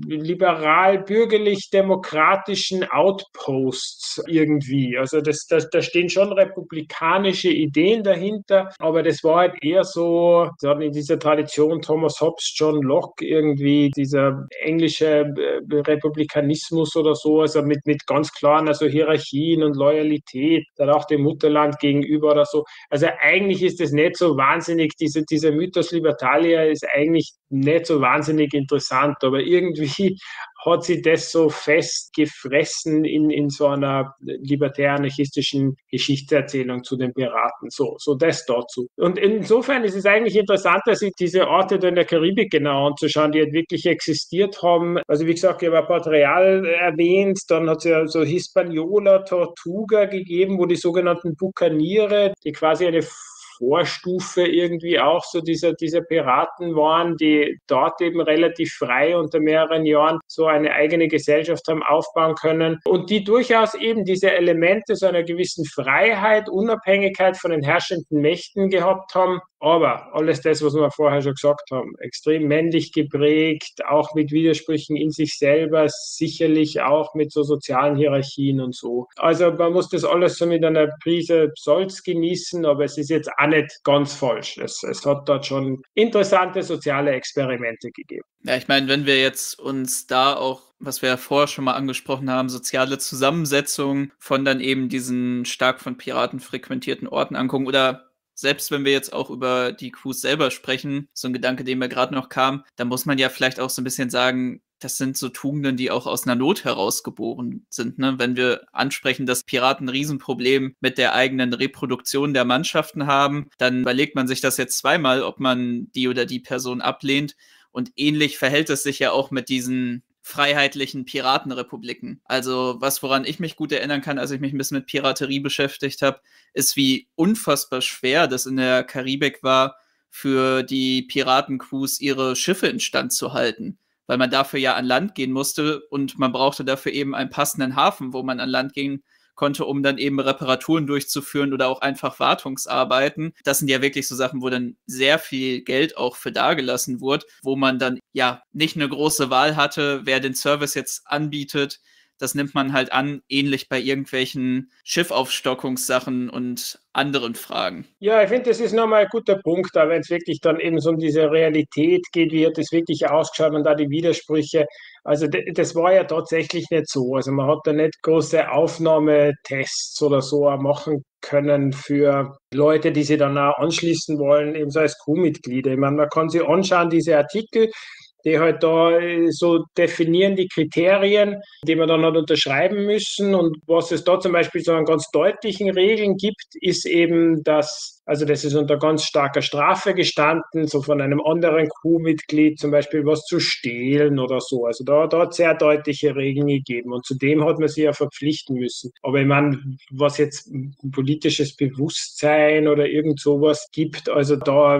liberal-bürgerlich-demokratischen Outposts irgendwie. Also da stehen schon republikanische Ideen dahinter, aber das war halt eher so, in dieser Tradition Thomas Hobbes, John Locke irgendwie, dieser englische Republikanismus oder so, also mit ganz klaren also Hierarchien und Loyalität, dann auch dem Mutterland gegenüber oder so. Also eigentlich ist es nicht so wahnsinnig, dieser Mythos Libertalia ist eigentlich nicht so wahnsinnig interessant, aber irgendwie hat sie das so festgefressen in so einer libertär-anarchistischen Geschichtserzählung zu den Piraten. So das dazu. Und insofern ist es eigentlich interessant, dass sich diese Orte da in der Karibik genau anzuschauen, die halt wirklich existiert haben. Also wie gesagt, ich habe Port Real erwähnt, dann hat es ja so Hispaniola, Tortuga gegeben, wo die sogenannten Bukaniere, die quasi eine Vorstufe irgendwie auch so dieser Piraten waren, die dort eben relativ frei unter mehreren Jahren so eine eigene Gesellschaft haben aufbauen können und die durchaus eben diese Elemente so einer gewissen Freiheit, Unabhängigkeit von den herrschenden Mächten gehabt haben. Aber alles das, was wir vorher schon gesagt haben, extrem männlich geprägt, auch mit Widersprüchen in sich selber, sicherlich auch mit so sozialen Hierarchien und so. Also man muss das alles so mit einer Prise Salz genießen, aber es ist jetzt auch nicht ganz falsch. Es hat dort schon interessante soziale Experimente gegeben. Ja, ich meine, wenn wir jetzt uns da auch, was wir ja vorher schon mal angesprochen haben, soziale Zusammensetzung von dann eben diesen stark von Piraten frequentierten Orten angucken oder selbst wenn wir jetzt auch über die Crews selber sprechen, so ein Gedanke, der mir gerade noch kam, da muss man ja vielleicht auch so ein bisschen sagen, das sind so Tugenden, die auch aus einer Not herausgeboren sind. Ne? Wenn wir ansprechen, dass Piraten ein Riesenproblem mit der eigenen Reproduktion der Mannschaften haben, dann überlegt man sich das jetzt zweimal, ob man die oder die Person ablehnt. Und ähnlich verhält es sich ja auch mit diesen freiheitlichen Piratenrepubliken. Also woran ich mich gut erinnern kann, als ich mich ein bisschen mit Piraterie beschäftigt habe, ist, wie unfassbar schwer das in der Karibik war, für die Piratencrews ihre Schiffe instand zu halten. Weil man dafür ja an Land gehen musste und man brauchte dafür eben einen passenden Hafen, wo man an Land gehen konnte, um dann eben Reparaturen durchzuführen oder auch einfach Wartungsarbeiten. Das sind ja wirklich so Sachen, wo dann sehr viel Geld auch für dagelassen wurde, wo man dann ja nicht eine große Wahl hatte, wer den Service jetzt anbietet. Das nimmt man halt an, ähnlich bei irgendwelchen Schiffaufstockungssachen und anderen Fragen. Ja, ich finde, das ist nochmal ein guter Punkt, da wenn es wirklich dann eben so um diese Realität geht, wie hat das wirklich ausgeschaut und da die Widersprüche. Also das war ja tatsächlich nicht so. Also man hat da nicht große Aufnahmetests oder so machen können für Leute, die sich dann auch anschließen wollen, eben so als Crewmitglieder. Ich meine, man kann sich anschauen, diese Artikel, die halt da so definieren die Kriterien, die man dann halt unterschreiben müssen. Und was es da zum Beispiel so an ganz deutlichen Regeln gibt, ist eben, dass, also das ist unter ganz starker Strafe gestanden, so von einem anderen Crewmitglied zum Beispiel was zu stehlen oder so. Also da hat es sehr deutliche Regeln gegeben und zudem hat man sich ja verpflichten müssen. Aber ich meine, was jetzt politisches Bewusstsein oder irgend sowas gibt, also da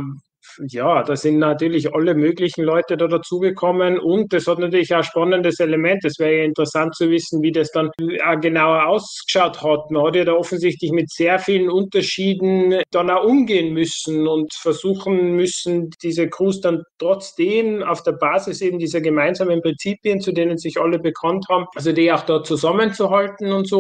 sind natürlich alle möglichen Leute da dazugekommen und das hat natürlich auch ein spannendes Element. Es wäre ja interessant zu wissen, wie das dann genauer ausgeschaut hat. Man hat ja da offensichtlich mit sehr vielen Unterschieden dann auch umgehen müssen und versuchen müssen, diese Crews dann trotzdem auf der Basis eben dieser gemeinsamen Prinzipien, zu denen sich alle bekannt haben, also die auch da zusammenzuhalten und so.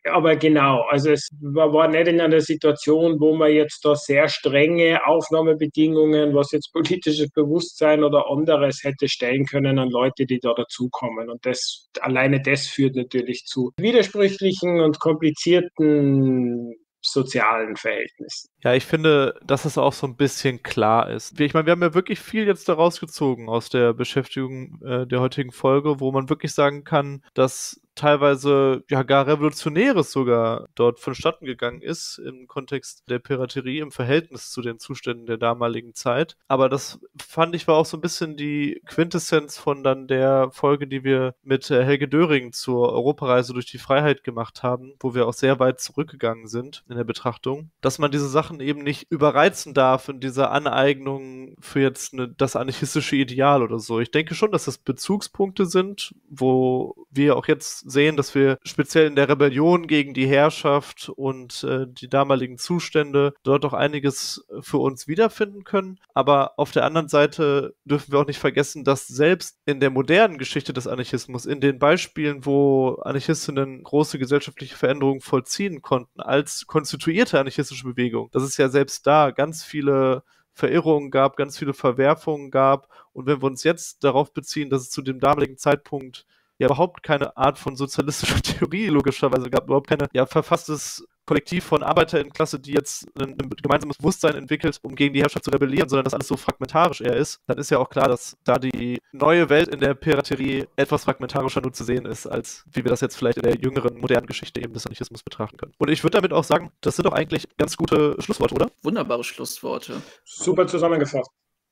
Aber genau, also es war nicht in einer Situation, wo man jetzt da sehr strenge Aufnahmebedingungen, was jetzt politisches Bewusstsein oder anderes hätte stellen können an Leute, die da dazukommen. Und alleine das führt natürlich zu widersprüchlichen und komplizierten sozialen Verhältnissen. Ja, ich finde, dass es auch so ein bisschen klar ist. Ich meine, wir haben ja wirklich viel jetzt daraus gezogen aus der Beschäftigung der heutigen Folge, wo man wirklich sagen kann, dass teilweise ja gar Revolutionäres sogar dort vonstatten gegangen ist im Kontext der Piraterie im Verhältnis zu den Zuständen der damaligen Zeit. Aber das fand ich war auch so ein bisschen die Quintessenz von dann der Folge, die wir mit Helge Döring zur Europareise durch die Freiheit gemacht haben, wo wir auch sehr weit zurückgegangen sind in der Betrachtung, dass man diese Sachen eben nicht überreizen darf in dieser Aneignung für jetzt das anarchistische Ideal oder so. Ich denke schon, dass das Bezugspunkte sind, wo wir auch jetzt sehen, dass wir speziell in der Rebellion gegen die Herrschaft und die damaligen Zustände dort auch einiges für uns wiederfinden können. Aber auf der anderen Seite dürfen wir auch nicht vergessen, dass selbst in der modernen Geschichte des Anarchismus, in den Beispielen, wo Anarchistinnen große gesellschaftliche Veränderungen vollziehen konnten, als konstituierte anarchistische Bewegung, dass es ja selbst da ganz viele Verirrungen gab, ganz viele Verwerfungen gab. Und wenn wir uns jetzt darauf beziehen, dass es zu dem damaligen Zeitpunkt ja überhaupt keine Art von sozialistischer Theorie logischerweise gab, überhaupt keine verfasstes Kollektiv von ArbeiterInnenklasse, die jetzt ein gemeinsames Bewusstsein entwickelt, um gegen die Herrschaft zu rebellieren, sondern dass alles so fragmentarisch eher ist, dann ist ja auch klar, dass da die neue Welt in der Piraterie etwas fragmentarischer nur zu sehen ist, als wie wir das jetzt vielleicht in der jüngeren, modernen Geschichte eben des Anarchismus betrachten können. Und ich würde damit auch sagen, das sind doch eigentlich ganz gute Schlussworte, oder? Wunderbare Schlussworte. Super zusammengefasst.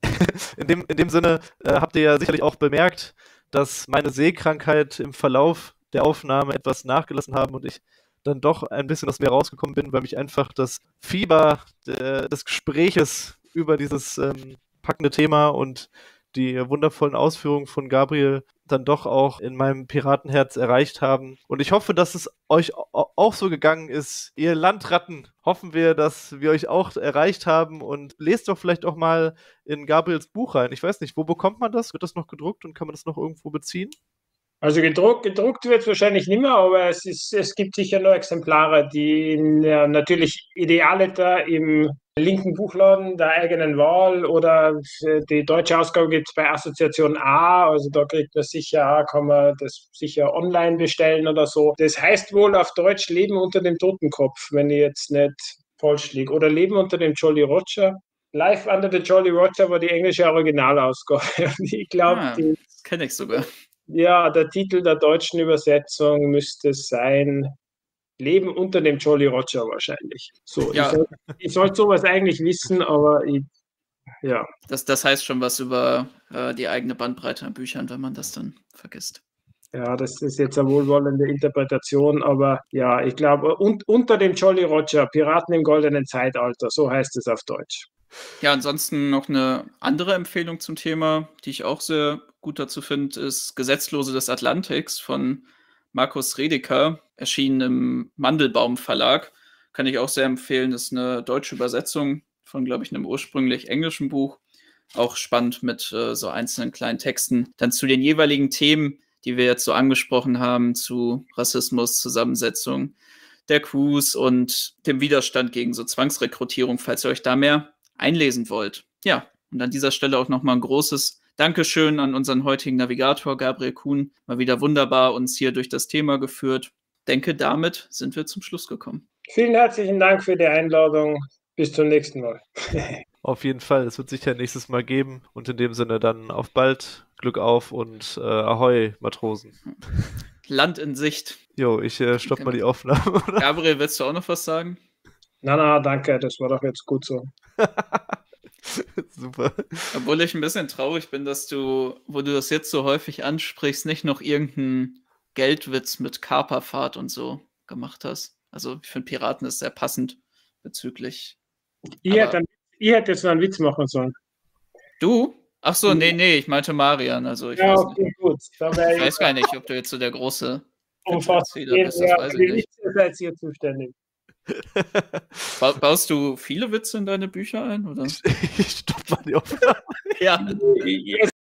In dem Sinne habt ihr ja sicherlich auch bemerkt, dass meine Seekrankheit im Verlauf der Aufnahme etwas nachgelassen haben und ich dann doch ein bisschen aus mir rausgekommen bin, weil mich einfach das Fieber des Gespräches über dieses packende Thema und die wundervollen Ausführungen von Gabriel dann doch auch in meinem Piratenherz erreicht haben. Und ich hoffe, dass es euch auch so gegangen ist. Ihr Landratten, hoffen wir, dass wir euch auch erreicht haben. Und lest doch vielleicht auch mal in Gabriels Buch rein. Ich weiß nicht, wo bekommt man das? Wird das noch gedruckt und kann man das noch irgendwo beziehen? Also gedruckt wird es wahrscheinlich nicht mehr, aber es gibt sicher noch Exemplare, die natürlich Idealiter im linken Buchladen der eigenen Wahl oder die deutsche Ausgabe gibt es bei Assoziation A, also da kann man das sicher online bestellen oder so. Das heißt wohl auf Deutsch Leben unter dem Totenkopf, wenn ich jetzt nicht falsch liege. Oder Leben unter dem Jolly Roger. Live Under the Jolly Roger war die englische Originalausgabe. Ich glaube, das kenne ich sogar. Ja, der Titel der deutschen Übersetzung müsste sein Leben unter dem Jolly Roger wahrscheinlich. So, ja. Ich sollte sowas eigentlich wissen, aber ja. Das heißt schon was über die eigene Bandbreite an Büchern, wenn man das dann vergisst. Ja, das ist jetzt eine wohlwollende Interpretation, aber ja, ich glaube, unter dem Jolly Roger, Piraten im goldenen Zeitalter, so heißt es auf Deutsch. Ja, ansonsten noch eine andere Empfehlung zum Thema, die ich auch sehr gut dazu finde, ist Gesetzlose des Atlantiks von Markus Redeker, erschienen im Mandelbaum Verlag. Kann ich auch sehr empfehlen, ist eine deutsche Übersetzung von, glaube ich, einem ursprünglich englischen Buch. Auch spannend mit so einzelnen kleinen Texten. Dann zu den jeweiligen Themen, die wir jetzt so angesprochen haben, zu Rassismus, Zusammensetzung der Crews und dem Widerstand gegen so Zwangsrekrutierung, falls ihr euch da mehr einlesen wollt. Ja, und an dieser Stelle auch nochmal ein großes Dankeschön an unseren heutigen Navigator Gabriel Kuhn. Mal wieder wunderbar uns hier durch das Thema geführt. Denke, damit sind wir zum Schluss gekommen. Vielen herzlichen Dank für die Einladung. Bis zum nächsten Mal. Auf jeden Fall, es wird sicher nächstes Mal geben. Und in dem Sinne dann auf bald, Glück auf und Ahoi, Matrosen. Land in Sicht. Jo, ich stopp mal die Aufnahme. Oder? Gabriel, willst du auch noch was sagen? Na, danke, das war doch jetzt gut so. Super. Obwohl ich ein bisschen traurig bin, dass du, wo du das jetzt so häufig ansprichst, nicht noch irgendeinen Geldwitz mit Kaperfahrt und so gemacht hast. Also ich finde Piraten ist sehr passend bezüglich. Ihr hättet jetzt noch einen Witz machen sollen. Du? Ach so, nee, ich meinte Marian. Also ich weiß okay, nicht. Gut. Ich weiß gar nicht, ob du jetzt so der große Erzähler bist, das weiß ich nicht. Ihr seid hier zuständig. Baust du viele Witze in deine Bücher ein? Oder? Ich stopp mal die Aufnahme. Ja.